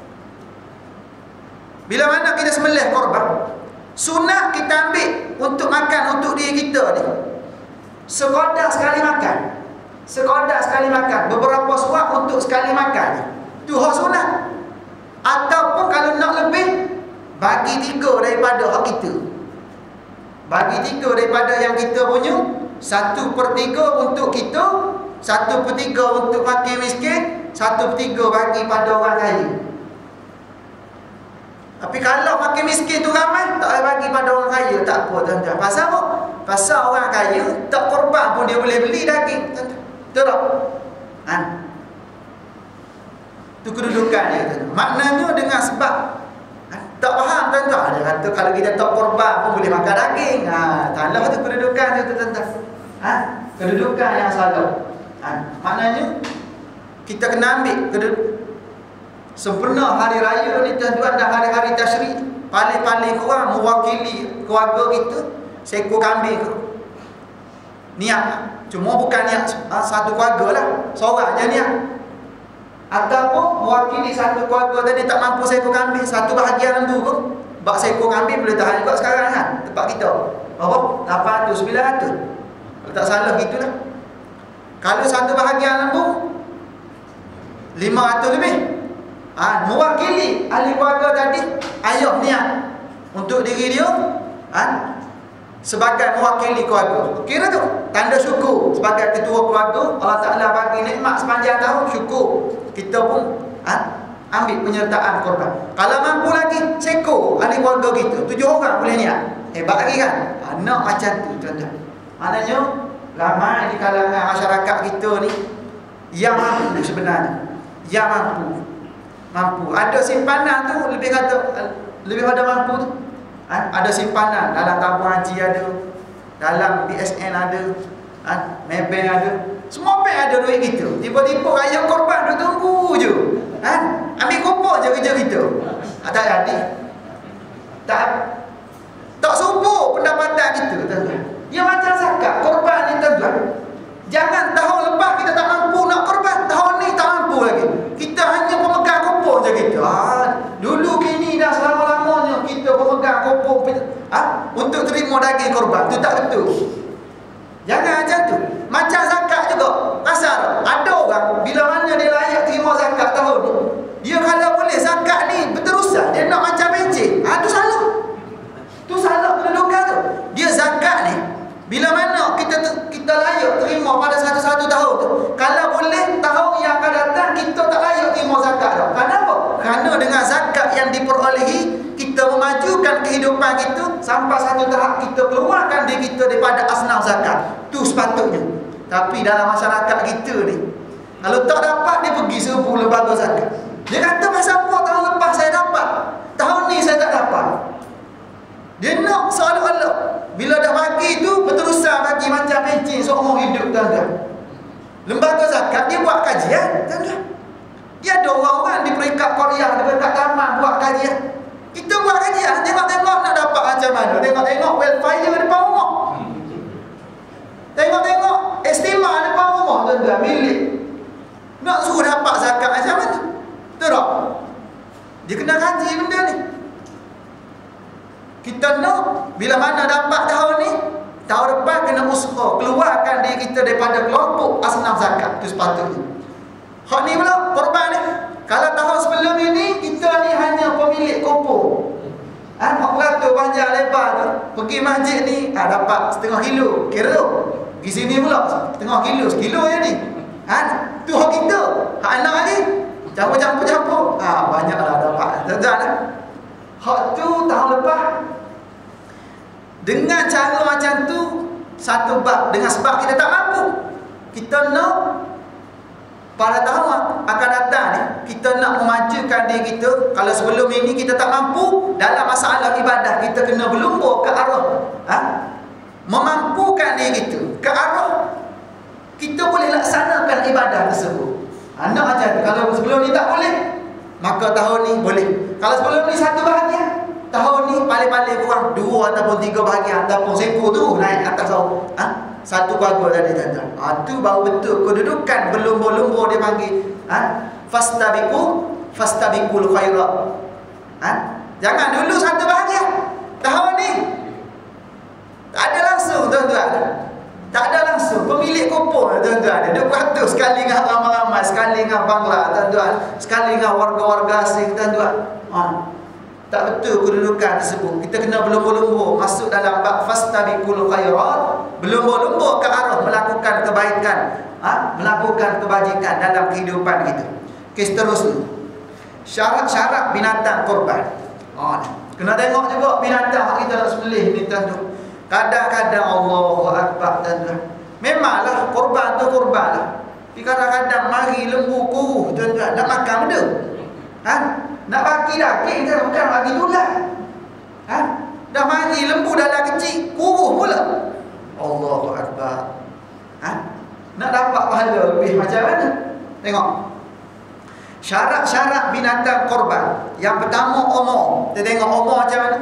S1: Bila mana kita sembelih korban, sunat kita ambil untuk makan untuk diri kita ni, sekadar sekali makan. Sekadar sekali makan, beberapa suap untuk sekali makan. Tu hak sunat. Ataupun kalau nak lebih, bagi tiga daripada hak kita. Bagi tiga daripada yang kita punya, satu per tiga untuk kita, satu per tiga untuk fakir miskin, satu per tiga bagi pada orang kaya. Tapi kalau fakir miskin tu ramai, tak boleh bagi pada orang kaya, tak apa tuan-tuan. Pasal apa? Pasal orang kaya tak korban pun dia boleh beli daging, tuan-tuan. Betul tak? Ha? Itu kedudukan dia, tuan-tuan. Maknanya dengan sebab ha? Tak faham tuan-tuan, dia kata kalau kita tak korban pun boleh makan daging. Ha, taklah tu kedudukan dia, tuan-tuan. Ha? Kedudukan yang salah. Ha? Maknanya kita kena ambil kedudukan. Sempurna hari raya ni tuan-tuan dan hari-hari tasyrik, paling-paling kurang mewakili keluarga kita seekor kambing ke. Niat. Cuma bukan niat ha, satu keluarga lah, seorang je niat. Ataupun mewakili satu keluarga tadi tak mampu seekor kambing, satu bahagian lembu ke. Bak seekor kambing boleh tahan juga sekarang kan, tempat kita. Berapa? lapan ratus, sembilan ratus. Kalau tak salah gitulah. Kalau satu bahagian lembu, lima ratus lebih. Ha, mewakili ahli keluarga tadi, ayah niat untuk diri dia, ha, sebagai mewakili keluarga. Kira tu tanda syukur sebagai ketua keluarga. Allah Ta'ala bagi nikmat sepanjang tahun, syukur. Kita pun ha, ambil penyertaan korban. Kalau mampu lagi, seko ahli keluarga kita, tujuh orang boleh niat. Hebat lagi kan? Ha, nak macam tu tuan-tuan. Maknanya ramai di kalangan masyarakat kita ni yang mampu sebenarnya, yang mampu. mampu. Ada simpanan tu lebih kata lebih pada mampu tu. Ha? Ada simpanan dalam tabung haji ada, dalam B S N ada, ha? Maybank ada. Semua bank ada duit kita. Tiba-tiba raya korban duk tunggu je. Ha? Ambil kupon je kerja kita. Ha, tak jadi. Tak tak subur pendapatan kita, tuan-tuan. Dia macam zakat, korban ni, tuan-tuan. Jangan tahun lepas kita tak mampu nak korban, tahun ni tak mampu lagi. Kita hanya pemegang kupon je kita. Ha, dulu kini dah selama-lamanya kita pemegang kupon, ha, untuk terima daging korban. Itu tak betul. Jangan macam tu. Macam zakat juga. Pasal ada orang bila mana dia layak terima zakat tahun ni, dia kalau boleh zakat ni berterusan, dia nak macam pencen. Ha, tu salah. Tu salah kedudukan tu. Dia zakat ni bila mana kita kita layak terima pada satu-satu tahun tu, kalau boleh tahun yang akan datang kita tak layak terima zakat dah. Kenapa? Kerana dengan zakat yang diperolehi, kita memajukan kehidupan kita sampai satu tahap kita keluarkan diri kita daripada asnaf zakat. Tu sepatutnya. Tapi dalam masyarakat kita ni, kalau tak dapat dia pergi serbu lembaga zakat. Dia kata pasal apa tahun lepas saya dapat, tahun ni saya tak dapat. Dia nak seolah-olah bila dah bagi tu berterusan bagi macam pencen seumur hidup, tuan-tuan. Lembaga zakat dia buat kajian, tuan-tuan. Dia ada orang-orang di peringkat Korea, di peringkat taman buat kajian. Kita buat kajian, tengok-tengok nak dapat macam mana. Tengok-tengok welfare depan rumah. Tengok-tengok estima depan rumah, tuan-tuan, milik. Nak suruh dapat zakat macam mana? Betul tak? Dia kena kaji benda ni. Kita nak bila mana dapat tahun ni, tahun depan kena usaha keluarkan diri kita daripada kelompok asnaf zakat. Itu sepatutnya. Hak ni pula korban ni. Kalau tahun sebelum ini kita ni hanya pemilik kopong, ha, empat peratus panjang lebar tu, pergi masjid ni, ha, dapat setengah kilo, kira pergi sini pula setengah kilo, sekilo je ni, ha, tu hak kita. Hak anak lagi campur-campur-campur, ha, banyaklah dapat, tuan-tuan. Hak tu tahun lepas. Dengan cara macam tu, satu bab, dengan sebab kita tak mampu, kita nak pada tahun akan datang ni, kita nak memajukan diri kita. Kalau sebelum ini kita tak mampu dalam masalah ibadah, kita kena berlumba ke arah, ha? memampukan diri kita ke arah kita boleh laksanakan ibadah tersebut. Ha, nak macam tu. Kalau sebelum ni tak boleh, maka tahun ni boleh. Kalau sebelum ni satu bahagian, tahun ni paling-paling kurang dua ataupun tiga bahagian ataupun seko tu naik atas tahun, ha? Satu keluarga tadi, tuan-tuan. Ha, tu baru betul kedudukan berlumba-lumba dia panggil, ha? Fastabiqu fastabiqul khairat. Ha? Jangan dulu satu bahagian. Tahun ni tak ada langsung, tuan-tuan. Tak ada langsung. Pemilik kupon, tuan-tuan, dia beratus sekali dengan ramai-ramai, sekali dengan bangla, tuan-tuan, sekali dengan warga-warga asing, tuan-tuan. Ha. Tak betul kedudukan tersebut. Kita kena berlumba-lumba masuk dalam bab fastabiqul khairat, berlumba-lumba ke arah melakukan kebaikan, ha? melakukan kebajikan dalam kehidupan kita. Okey, seterusnya. Syarat-syarat binatang korban. Ha, kena tengok juga binatang kita nak sembelih ni, tuan-tuan. Kadang-kadang Allahu akbar, tuan-tuan. Memanglah korban tu korban lah. Tapi kadang-kadang mari lembu kuruh, tuan-tuan, nak makan benda. Ha? Nak bagi daging kan, bukan bagi tulang. Ha? Dah mari lembu dalam kecil, kuruh pula. Allahu akbar. Ha? Nak dapat pahala lebih macam mana? Tengok. Syarat-syarat binatang korban. Yang pertama umur. Kita tengok umur macam mana.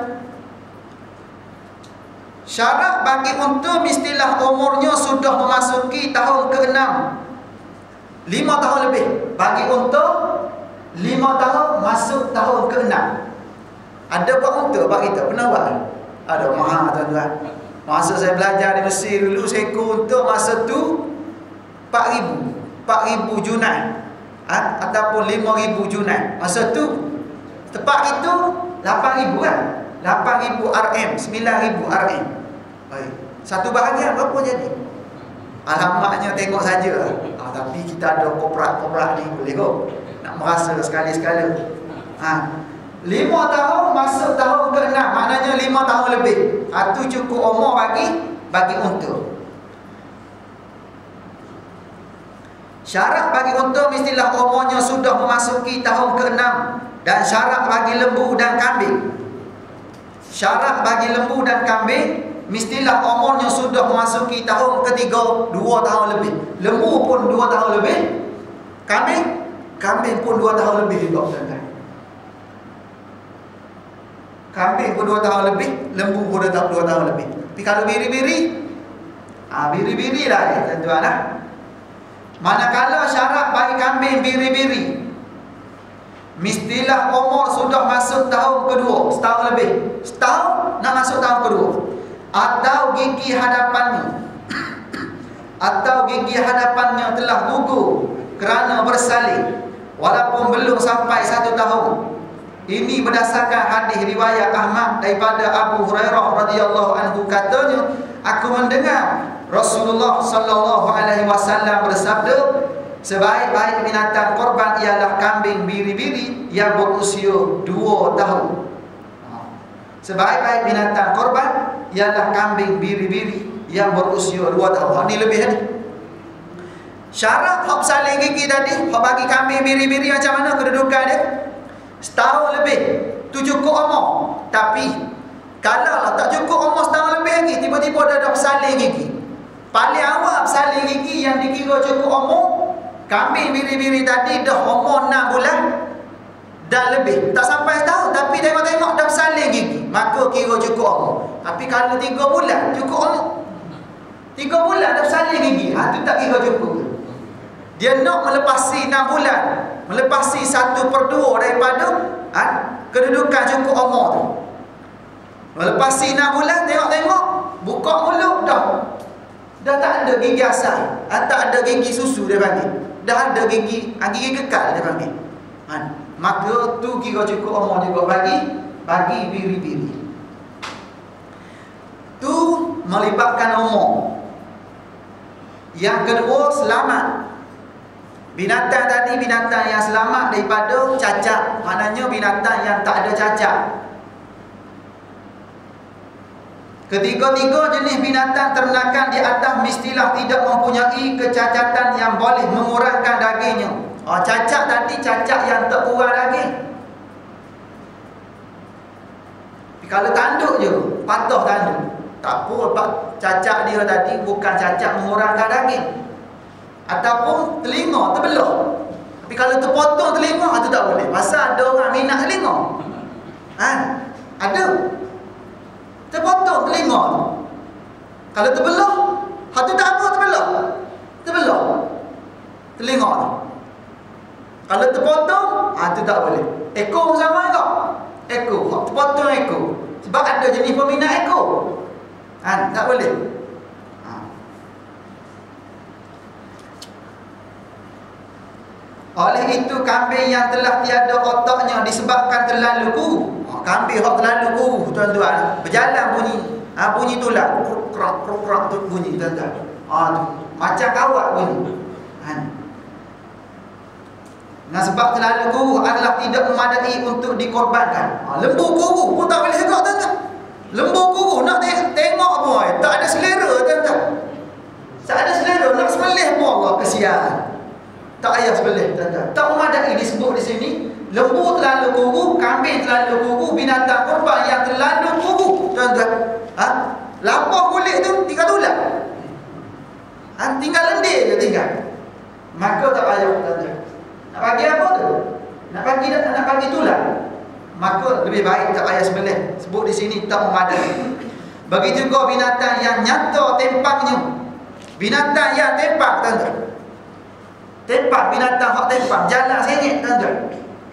S1: Syarat bagi unta mestilah umurnya sudah memasuki tahun keenam. Lima tahun lebih. Bagi unta lima tahun masuk tahun keenam. Ada buat unta bab kita pernah buat? Ada mahal, tuan-tuan. Masa saya belajar di Mesir dulu, seekor unta masa tu empat ribu empat ribu junai, ha? Ataupun lima ribu junai. Masa tu tepat itu lapan ribu kan, lapan ribu R M, sembilan ribu R M. Baik. Satu bahagian berapa jadi? Alamatnya tengok saja. Ha, tapi kita ada koprak-koprak ni, boleh kok nak merasa sekali-sekala. Ha, lima tahun masuk tahun keenam, maknanya lima tahun lebih. Ha, tu cukup umur bagi bagi unta. Syarat bagi unta mestilah umurnya sudah memasuki tahun keenam, dan syarat bagi lembu dan kambing. Syarat bagi lembu dan kambing mestilah umurnya sudah memasuki tahun ketiga, dua tahun lebih. Lembu pun dua tahun lebih, kambing kambing pun dua tahun lebih juga, tuan-tuan. Kambing pun dua tahun lebih, lembu pun dua tahun lebih. Tapi kalau biri-biri, ah biri-biri lah ya, tuan-tuan lah. Manakala syarat bagi kambing biri-biri mestilah umur sudah masuk tahun kedua, setahun lebih. Setahun nak masuk tahun kedua. Atau gigi hadapannya Atau gigi hadapannya telah gugur kerana bersalin, walaupun belum sampai satu tahun. Ini berdasarkan hadis riwayat Ahmad daripada Abu Hurairah radhiyallahu anhu, katanya, aku mendengar Rasulullah sallallahu alaihi wasallam bersabda, sebaik-baik binatang korban ialah kambing biri-biri yang berusia dua tahun. Sebaik-baik binatang korban ialah kambing biri-biri yang berusia dua tahun. Ini lebih ni. Syarat hak saling gigi tadi, hak bagi kambing biri-biri macam mana kedudukan dia? Setahun lebih, tu cukup umur. Tapi kalau lah tak cukup umur setahun lebih lagi, tiba-tiba dah ada saling gigi. Paling awal saling gigi yang dikira cukup umur, kambing biri-biri tadi dah umur enam bulan dan lebih. Tak sampai setahun, tapi tengok-tengok dah saling gigi, maka kira cukup umur. Tapi kalau tiga bulan, cukup umur. Tiga bulan dah saling gigi, ha, tu tak kira cukup. Dia nak melepasi enam bulan, melepasi satu per dua daripada ha, kedudukan cukup umur tu. Melepasi enam bulan, tengok-tengok, buka mulut dah. Dah tak ada gigi asal, ha, tak ada gigi susu dia panggil. Dah ada gigi, ha, gigi kekal dia panggil. Ha, maka tu kira cukup umur juga bagi bagi biri-biri. Tu melibatkan umur. Yang kedua, selamat. Binatang tadi binatang yang selamat daripada cacat, maknanya binatang yang tak ada cacat. Ketiga-tiga jenis binatang ternakan di atas mestilah tidak mempunyai kecacatan yang boleh mengurangkan dagingnya. Oh, cacat tadi cacat yang tak kurang daging. Tapi kalau tanduk je, patah tanduk, tak apa, cacat dia tadi bukan cacat mengurangkan daging. Ataupun telinga terbelah. Tapi kalau terpotong telinga, itu tak boleh. Pasal ada orang minat telinga. Ha? Ada. Terpotong telinga tu. Kalau terbelah, hatu tak apa terbelah. Terbelah telinga tu. Kalau terpotong, ha, tu tak boleh. Ekor sama juga. Ekor, terpotong ekor. Sebab ada jenis peminat ekor. Ha, tak boleh. Oleh itu kambing yang telah tiada otaknya disebabkan terlalu kuru. Ha, kambing yang terlalu kuru, tuan-tuan, berjalan bunyi, ha, bunyi tulang, krok krok krok tu bunyi, tuan-tuan. Ha, tu macam kawat bunyi. Ha. Nah, sebab terlalu kuru adalah tidak memadai untuk dikorbankan. Ha, lembu kuru pun tak boleh juga, tuan-tuan. Lembu kuru nak tengok, tengok boy, tak ada selera, tuan-tuan. Tak ada selera, nak sembelih pun Allah kesian. Tak payah sembelih, tuan-tuan. Tak memadai disebut di sini. Lembu terlalu kuru, kambing terlalu kuru, binatang korban yang terlalu kuru, tuan-tuan. Ha? Lapar kulit tu tinggal tulang. Ha? Tinggal lendir je tinggal. Maka tak payah, tuan-tuan. Nak bagi apa tu? Nak bagi nak bagi tulang. Maka lebih baik tak payah sembelih. Sebut di sini tak memadai. Begitu juga binatang yang nyata tempaknya. Binatang yang tempak, tuan-tuan. Tempak, binatang hak tempak, jalan sengit, tuan-tuan.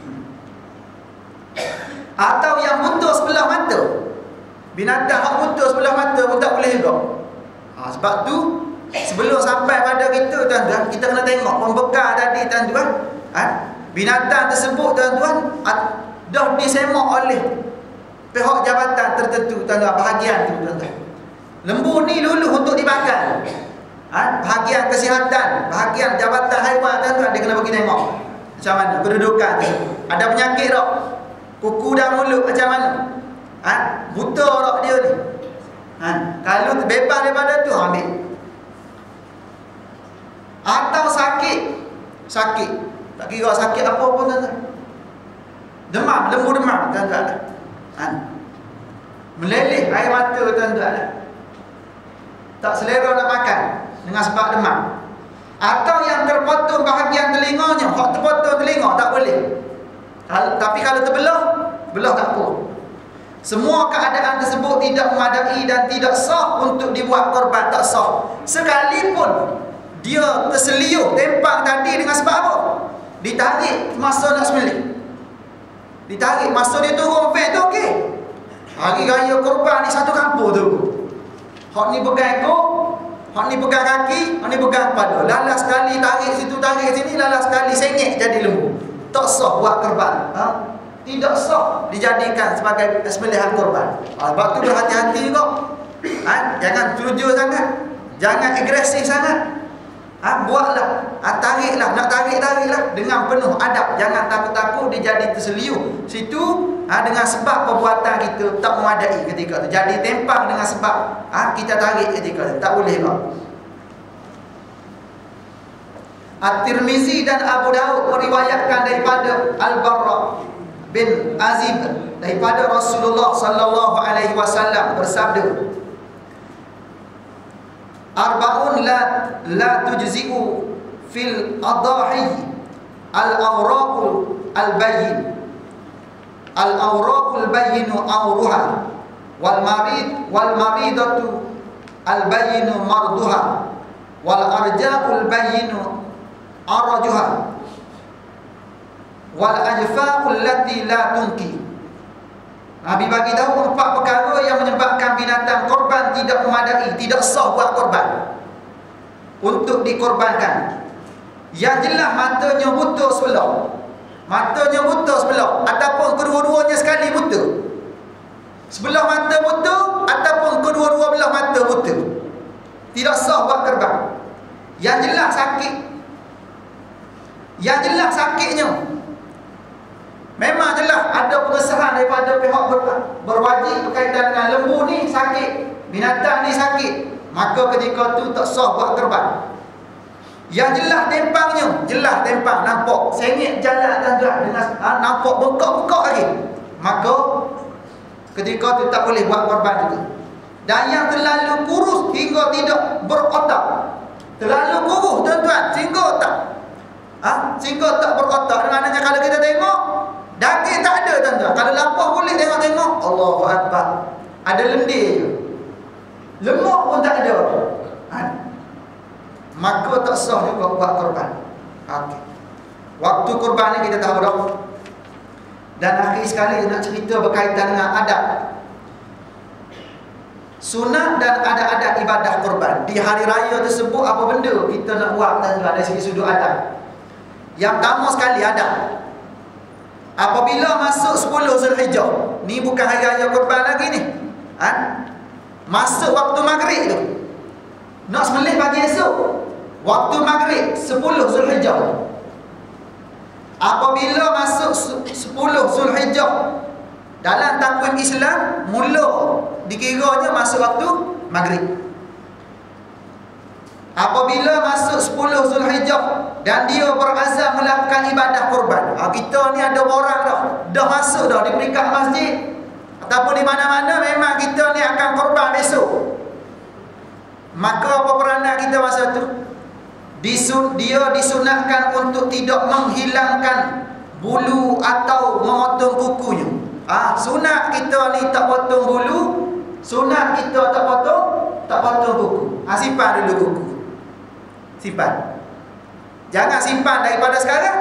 S1: Atau yang buta sebelah mata. Binatang hak buta sebelah mata pun tak boleh juga. Ha, sebab tu sebelum sampai pada kita, tuan-tuan, kita kena tengok pembekal tadi, tuan-tuan. Ha? Binatang tersebut, tuan-tuan, dah disemak oleh pihak jabatan tertentu, tuan-tuan, bahagian tu, tuan-tuan. Lembu ni lulus untuk dibakar. Ha? Bahagian kesihatan, bahagian jabatan haiwan, tuan-tuan, dia kena pergi tengok macam mana kedudukan tu. Ada penyakit tak? Kuku dan mulut macam mana? Ha? Buta tak dia ni? Ha? Kalau bebas daripada tu, ambil. Atau sakit, sakit. Tak kira sakit apa pun tuan-tuan. Demam, lembu demam tuan-tuan. Ha. Meleleh air mata tuan-tuan. Tak selera nak makan dengan sebab demam. Atau yang terpotong bahagian telinganya, hak terpotong telinga tak boleh. Tapi kalau terbelah, belah tak apa. Semua keadaan tersebut tidak memadai dan tidak sah untuk dibuat korban, tak sah. Sekalipun dia terseliuh tempang tadi dengan sebab apa? Ditarik masa nak sembelih. Ditarik masa dia turun van tu okey. Hari raya korban ni satu kampung tu. Hak ni pegang ekor, hak ni pegang kaki, hak ni pegang kepala. Lalas sekali tarik situ, tarik sini, lalas sekali sengit jadi lembu. Tak sah buat korban. Ha? Tidak sah dijadikan sebagai sembelihan korban. Ha, sebab tu berhati-hati juga. Ha? Jangan tuju sangat, jangan agresif sangat. Ha? Buatlah, ha, tariklah, nak tarik-tariklah dengan penuh adab. Jangan takut-takut dia jadi terseliu situ, ha, dengan sebab perbuatan kita tak memadai ketika tu. Jadi tempang dengan sebab, ha, kita tarik ketika tu. Tak boleh tak? At-Tirmizi dan Abu Daud meriwayatkan daripada Al-Barra bin Azib daripada Rasulullah sallallahu alaihi wasallam bersabda, arba'un la la tujzi'u fil adahi al-awraqul al-bayyin al-awraqul bayyinu awruha wal marid wal maridatu al-bayyinu marduha wal arja'ul bayyinu arajuha wal ajfa'ul lati la tunki. Nabi bagi tahu empat perkara yang menyebabkan binatang korban tidak memadai, tidak sah buat korban untuk dikorbankan. Yang jelas matanya buta sebelah, matanya buta sebelah, ataupun kedua-duanya sekali buta. Sebelah mata buta ataupun kedua-dua belah mata buta, tidak sah buat korban. Yang jelas sakit, yang jelas sakitnya memang jelas ada pengesahan daripada pihak ber, berwajib berkaitan dengan lembu ni sakit, binatang ni sakit, maka ketika tu tak sah buat korban. Yang jelas tempangnya, jelas tempang, nampak sengit jalan tuan-tuan dengan ha, nampak bengkak-bengkak lagi, maka ketika tu tak boleh buat korban juga. Dan yang terlalu kurus hingga tidak berotak, terlalu kurus tuan-tuan sehingga tak ha, sehingga tak berotak. Maknanya kalau kita tengok daging tak ada tuan-tuan. Kalau lapar kulit tengok-tengok, Allahu Akbar, ada lendir je, lemak pun tak ada, ha? Maka tak sah juga buat korban. Okay. Waktu korban ni kita tahu dah. Dan akhir sekali nak cerita berkaitan dengan adab, sunat dan adat-adat ibadah korban. Di hari raya tersebut apa benda kita nak buat tuan-tuan dari segi sudut adab. Yang pertama sekali adab, apabila masuk sepuluh Zulhijjah, ni bukan hari raya korban lagi ni, ha? Masuk waktu maghrib tu, nak sembelih pagi esok, waktu maghrib sepuluh Zulhijjah. Apabila masuk sepuluh Zulhijjah dalam takwim Islam, mula dikiranya masuk waktu maghrib. Apabila masuk sepuluh Zulhijjah dan dia berazam melakukan ibadah korban, ha, kita ni ada orang dah, dah masuk dah di peringkat masjid ataupun di mana-mana, memang kita ni akan korban besok. Maka apa peranan kita masa tu? Disun, dia disunatkan untuk tidak menghilangkan bulu atau memotong kukunya. Ah, sunat kita ni tak potong bulu, sunat kita tak potong, tak potong kuku. Ah, simpan dulu kuku. Simpan. Jangan simpan daripada sekarang.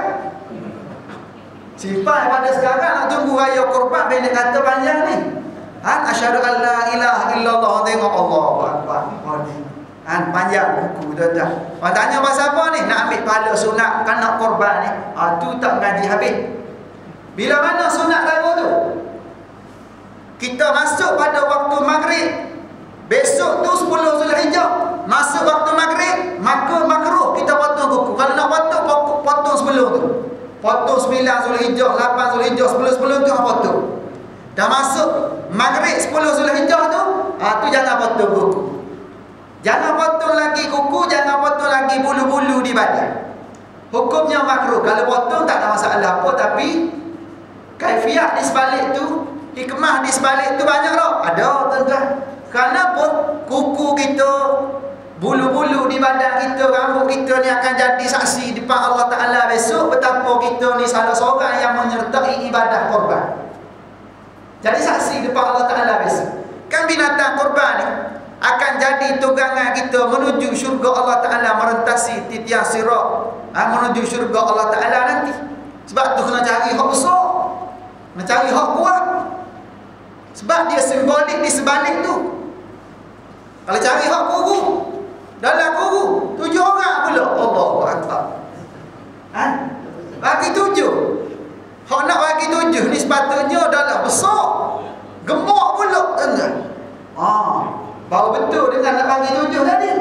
S1: Simpan daripada sekarang, nak tunggu raya korban pendek kata panjang ni. Han asyhadu an la ilaha illallah, tengok Allahu akbar. Han panjang buku tuan-tuan. Orang tanya pasal apa ni? Nak ambil pahala sunat kan nak korban ni. Ah, tu tak mengaji habis. Bila mana sunat raya tu? Kita masuk pada waktu maghrib. Besok tu sepuluh Zulhijjah, masuk waktu maghrib, maka makruh kita potong kuku. Kalau nak potong, potong sebelum tu. Potong sembilan Zulhijjah, lapan Zulhijjah, sepuluh sepuluh tu potong. Dah masuk maghrib sepuluh Zulhijjah tu, ah, tu jangan potong kuku. Jangan potong lagi kuku, jangan potong lagi bulu-bulu di badan. hukumnya makruh. Kalau potong tak ada masalah apa, tapi kaifiat di sebalik tu, hikmah di sebalik tu banyak tau. Ada tuan-tuan. Kerana pun kuku kita, bulu-bulu di badan kita, rambut kita ni akan jadi saksi depan Allah Ta'ala besok betapa kita ni salah seorang yang menyertai ibadah korban. Jadi saksi depan Allah Ta'ala besok. Kan binatang korban ni akan jadi tunggangan kita menuju syurga Allah Ta'ala, merentasi titian sirat, ha, menuju syurga Allah Ta'ala nanti. Sebab tu kena cari hak besar, kena cari hak kuat. Sebab dia simbolik di sebalik tu. Kalau cari hak guru, dalam guru tujuh orang pula, Allahu Akbar. Ha? Bagi tujuh. Hak nak bagi tujuh ni sepatutnya dalam besar, gemuk pula tuan-tuan. Ah, baru betul dengan nak bagi tujuh tadi.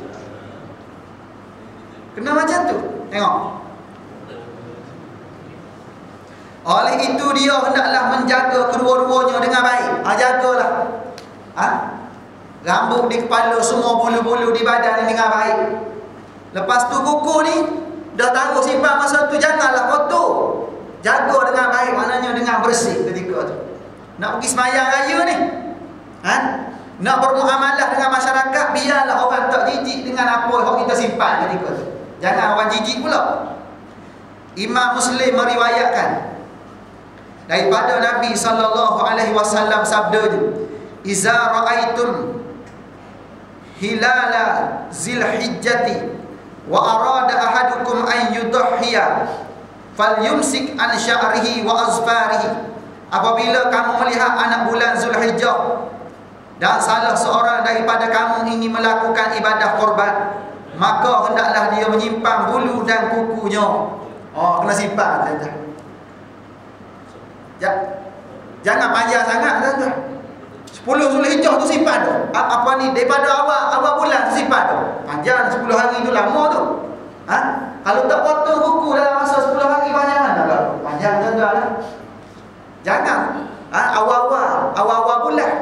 S1: Kena macam tu. Tengok. Oleh itu dia hendaklah menjaga kedua-duanya dengan baik. Ah, jagalah. Ha? Rambut di kepala, semua bulu-bulu di badan ni dengan baik. Lepas tu kuku ni dah taruh simpan masa tu, janganlah kotor. Jaga dengan baik, maknanya dengan bersih ketika tu. Nak pergi semayang raya ni, ha? Nak bermuamalah dengan masyarakat, biarlah orang tak jijik dengan apa yang kita simpan ketika tu. Jangan orang jijik pula. Imam Muslim meriwayatkan daripada Nabi sallallahu alaihi wasallam sabdanya, "Iza ra'aitum hilala zilhijjati wa arada ahadukum an yudhhiya falyumsik an sya'rihi wa azfarihi." Apabila kamu melihat anak bulan Zulhijjah dan salah seorang daripada kamu ingin melakukan ibadah korban, maka hendaklah dia menyimpan bulu dan kukunya. Oh, kena simpan tuan-tuan. Ya. Jangan panjang sangat tuan-tuan. sepuluh Zulhijjah tu simpan tu. Apa ni, daripada awal awal bulan tu simpan tu. Panjang sepuluh hari tu lama tu. Ha? Kalau tak potong kuku dalam masa sepuluh hari panjang mana tak? Panjang tuan-tuan lah. Jangan. Ha? Awal-awal awal-awal bulan.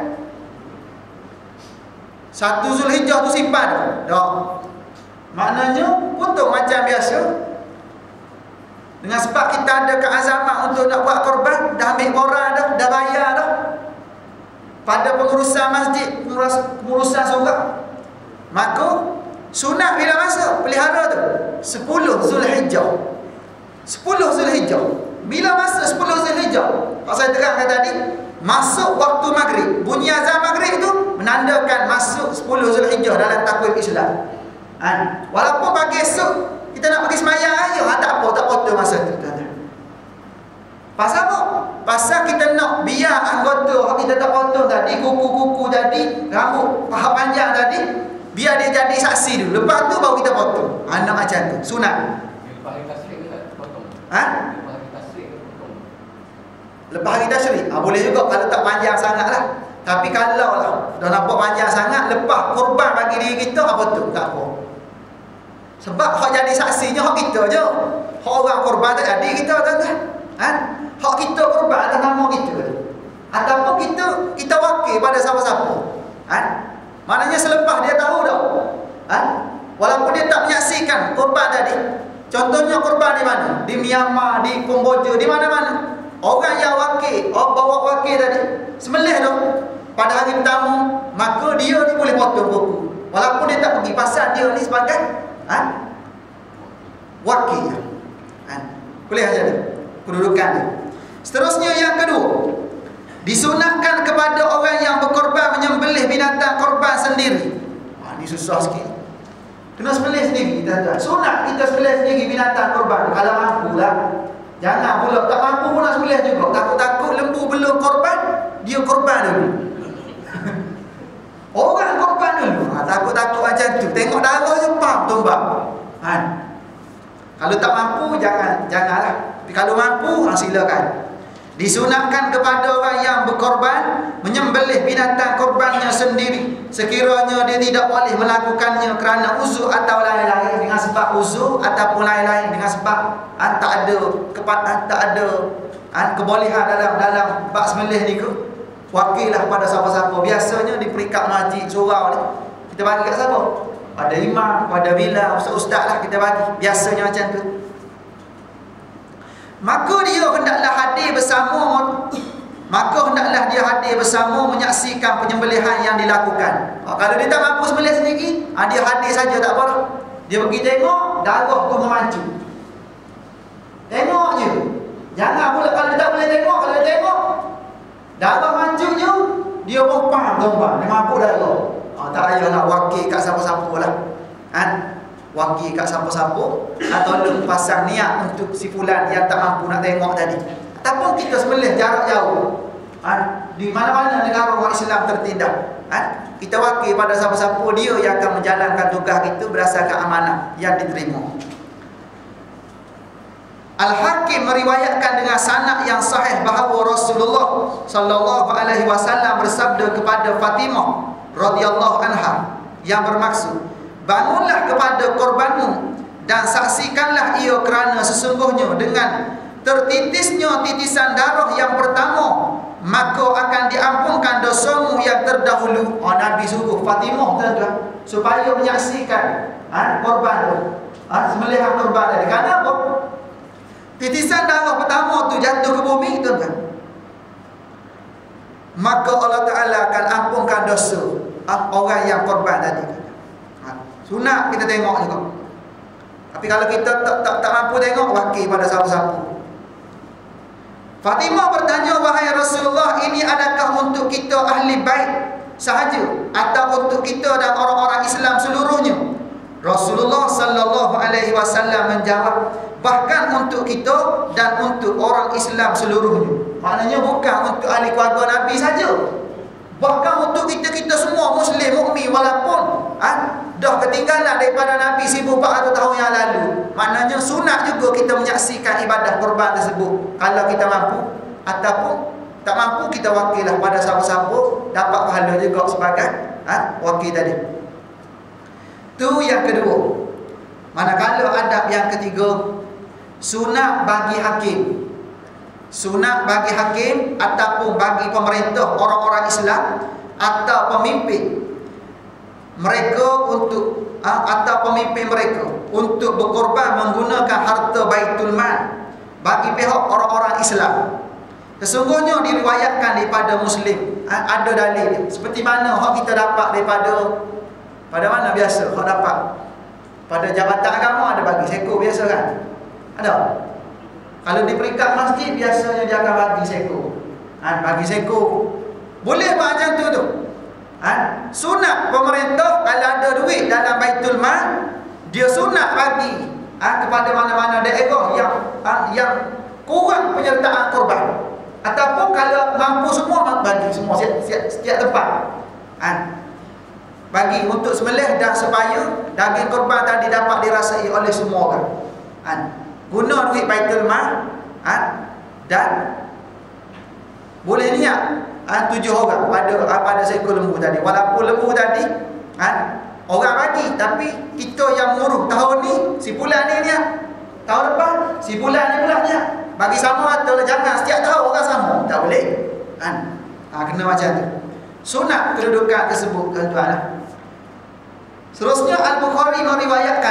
S1: Satu Zulhijjah tu simpan tu. Dah. Maknanya potong macam biasa. Dengan sebab kita ada keazaman untuk nak buat korban, dah ambil borang dah, dah bayar dah. Pada pengurusan masjid, pengurusan surau. Maka sunat bila masa pelihara tu? sepuluh Zulhijjah. sepuluh Zulhijjah. Bila masa sepuluh Zulhijjah? Pak saya terangkan tadi, masuk waktu maghrib. Bunyi azan maghrib tu menandakan masuk sepuluh Zulhijjah dalam takwim Islam. Ha? Walaupun pagi esok kita nak pergi semayang raya, ha, tak apa, tak potong masa tu tuan-tuan. Pasal apa? Pasal kita nak biar anggota kita tak potong tadi, kuku-kuku tadi, rambut paha panjang tadi, biar dia jadi saksi dulu. Lepas tu baru kita potong. Ha, nak macam tu, sunat. Lepas hari tasrik kita potong. Ha? Lepas hari tasrik kita potong. Lepas hari tasrik, ha, boleh juga kalau tak panjang sangat lah. Tapi kalau lah dah nampak panjang sangat, lepas korban bagi diri kita, ha, potong, tak apa. Sebab hak jadi saksinya hak kita je. Hak orang korban tak jadi kita tuan-tuan. Ha? Hak kita korban atas nama kita. Ataupun kita kita wakil pada siapa-siapa. Ha? Maknanya selepas dia tahu dah. Ha? Walaupun dia tak menyaksikan korban tadi. Contohnya korban di mana? Di Myanmar, di Kamboja, di mana-mana. Orang yang wakil, orang bawa wakil tadi, sembelih dah pada hari pertama, maka dia ni boleh potong kuku. Walaupun dia tak pergi, pasal dia ni sebagai ha? wakil. Ha? Boleh aja ni kedudukan dia. Seterusnya yang kedua, disunatkan kepada orang yang berkorban menyembelih binatang korban sendiri. Ha, ni susah sikit. Kena sembelih sendiri tuan-tuan. Sunat kita sembelih sendiri binatang korban kalau mampu lah. Jangan pula tak mampu pun nak sembelih juga. Takut-takut lembu belum korban, dia korban dulu. Orang korban dulu. Ha, takut-takut macam tu. Tengok darah je pam tumbang. Ha. Kalau tak mampu jangan janganlah. Tapi kalau mampu, ha, silakan. Disunatkan kepada orang yang berkorban menyembelih binatang korbannya sendiri sekiranya dia tidak boleh melakukannya kerana uzur atau lain-lain, dengan sebab uzur ataupun lain-lain, dengan sebab ha, tak ada kepat, ha, tak ada ha, kebolehan dalam dalam bab sembelih ni ke. Wakillah pada siapa-siapa. Biasanya di peringkat masjid surau ni kita bagi kat siapa? Pada imam, pada bila, ustaz-ustaz lah kita bagi. Biasanya macam tu. maka dia hendaklah hadir bersama maka hendaklah dia hadir bersama menyaksikan penyembelihan yang dilakukan. Ha, kalau dia tak mampu sembelih sendiri, ha, dia hadir saja tak apa. Dia pergi tengok, darah pun memancu. Tengok je. Jangan pula kalau dia tak boleh tengok, kalau dia tengok darah mancu je, dia pun pam gambar, dia mampu darah. Ha, tak payahlah wakil kat siapa-siapa lah. Ha? Wakil kat siapa-siapa atau tolong pasang niat untuk si fulan yang tak mampu nak tengok tadi. Ataupun kita sembelih jarak jauh. Ha? Di mana-mana negara orang Islam tertindak. Ha? Kita wakil pada siapa-siapa, dia yang akan menjalankan tugas kita berdasarkan amanah yang diterima. Al-Hakim meriwayatkan dengan sanad yang sahih bahawa Rasulullah sallallahu alaihi wasallam bersabda kepada Fatimah radhiyallahu anha yang bermaksud, bangunlah kepada korbanmu dan saksikanlah ia kerana sesungguhnya dengan tertitisnya titisan darah yang pertama maka akan diampunkan dosamu yang terdahulu. Oh, Nabi suruh Fatimah tuan-tuan supaya menyaksikan ha, korban tu, ha, sembelihan korban tadi. Kenapa apa? Titisan darah pertama tu jatuh ke bumi tuan-tuan, maka Allah Ta'ala akan ampunkan dosa ha, orang yang korban tadi. Ha, sunat kita tengok juga. Tapi kalau kita tak, tak, tak mampu tengok, wakil pada siapa-siapa. Fatimah bertanya, wahai Rasulullah, ini adakah untuk kita ahli bait sahaja atau untuk kita dan orang-orang Islam seluruhnya? Rasulullah sallallahu alaihi wasallam menjawab, bahkan untuk kita dan untuk orang Islam seluruhnya. Maknanya bukan untuk ahli keluarga Nabi saja, bahkan untuk kita-kita semua Muslim mukmin, walaupun ha, dah ketinggalan daripada Nabi seribu empat ratus tahun yang lalu. Maknanya sunat juga kita menyaksikan ibadah korban tersebut kalau kita mampu, ataupun tak mampu kita wakillah pada siapa-siapa, dapat pahala juga sebagai ha, wakil tadi. Itu yang kedua. Manakala adab yang ketiga, sunat bagi hakim. Sunat bagi hakim ataupun bagi pemerintah orang-orang Islam atau pemimpin mereka untuk atau pemimpin mereka untuk berkorban menggunakan harta Baitul Mal bagi pihak orang-orang Islam. Sesungguhnya diriwayatkan daripada Muslim, ada dalil seperti mana hak kita dapat daripada pada mana biasa hak dapat pada jabatan agama, ada bagi seko biasa kan, ada. Kalau di peringkat masjid biasanya dia akan bagi seko, ha, bagi seko boleh macam tu tu. Ha? Sunat pemerintah kalau ada duit dalam Baitul Mal, dia sunat bagi ha, kepada mana-mana daerah yang ha, yang kurang penyertaan korban, ataupun kalau mampu semua bagi semua setiap, setiap tempat ha, bagi untuk sembelih dan supaya daging korban tadi dapat dirasai oleh semua orang. Ha, guna duit Baitul Mal ha, dan boleh niat ha, tujuh orang pada pada seekor lembu tadi. Walaupun lembu tadi ha, orang bagi, tapi kita yang muruh tahun ni, si bulan ni niat, tahun depan si bulan ni pula niat, bagi sama atau jangan setiap tahun orang sama, tak boleh ha, ha, kena macam tu. Sunat kedudukan tersebut tuan-tuan. Seterusnya Al-Bukhari meriwayatkan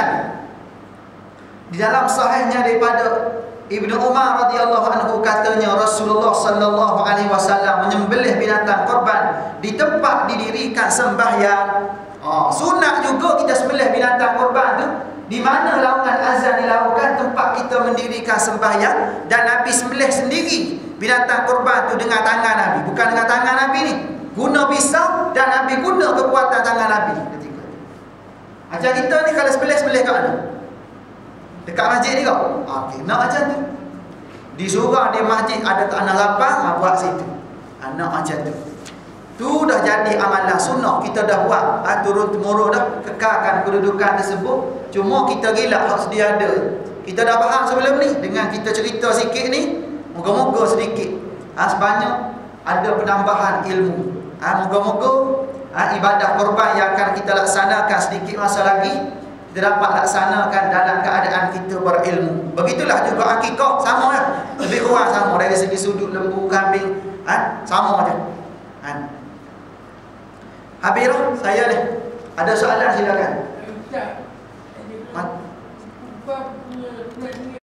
S1: di dalam sahihnya daripada Ibnu Umar radhiyallahu anhu, katanya Rasulullah sallallahu alaihi wasallam menyembelih binatang korban di tempat didirikan sembahyang. Oh, sunat juga kita sembelih binatang korban tu di mana laungan azan dilakukan, tempat kita mendirikan sembahyang, dan Nabi sembelih sendiri binatang korban tu dengan tangan Nabi, bukan dengan tangan Nabi ni, guna pisau, dan Nabi guna kekuatan tangan Nabi ketika. Macam kita ni kalau sembelih-sembelih kat mana? Dekat masjid ni kau? Okey, nak macam tu. Di surau di masjid ada tanah lapang, ha, buat situ. Ha, nak macam tu. Tu dah jadi amalan sunnah, kita dah buat ha, turun-temurun dah, kekalkan kedudukan tersebut. Cuma kita gila hak sedia ada. Kita dah faham sebelum ni, dengan kita cerita sikit ni, moga-moga sedikit ha, sebanyak ada penambahan ilmu. Ha, moga-moga ha, ibadah korban yang akan kita laksanakan sedikit masa lagi, kita dapat laksanakan dalam keadaan kita berilmu. Begitulah juga akikah, sama ya, lebih kurang sama dari segi sudut lembu, kambing ha, sama je ha. Habis lah saya ni. Ada soalan silakan.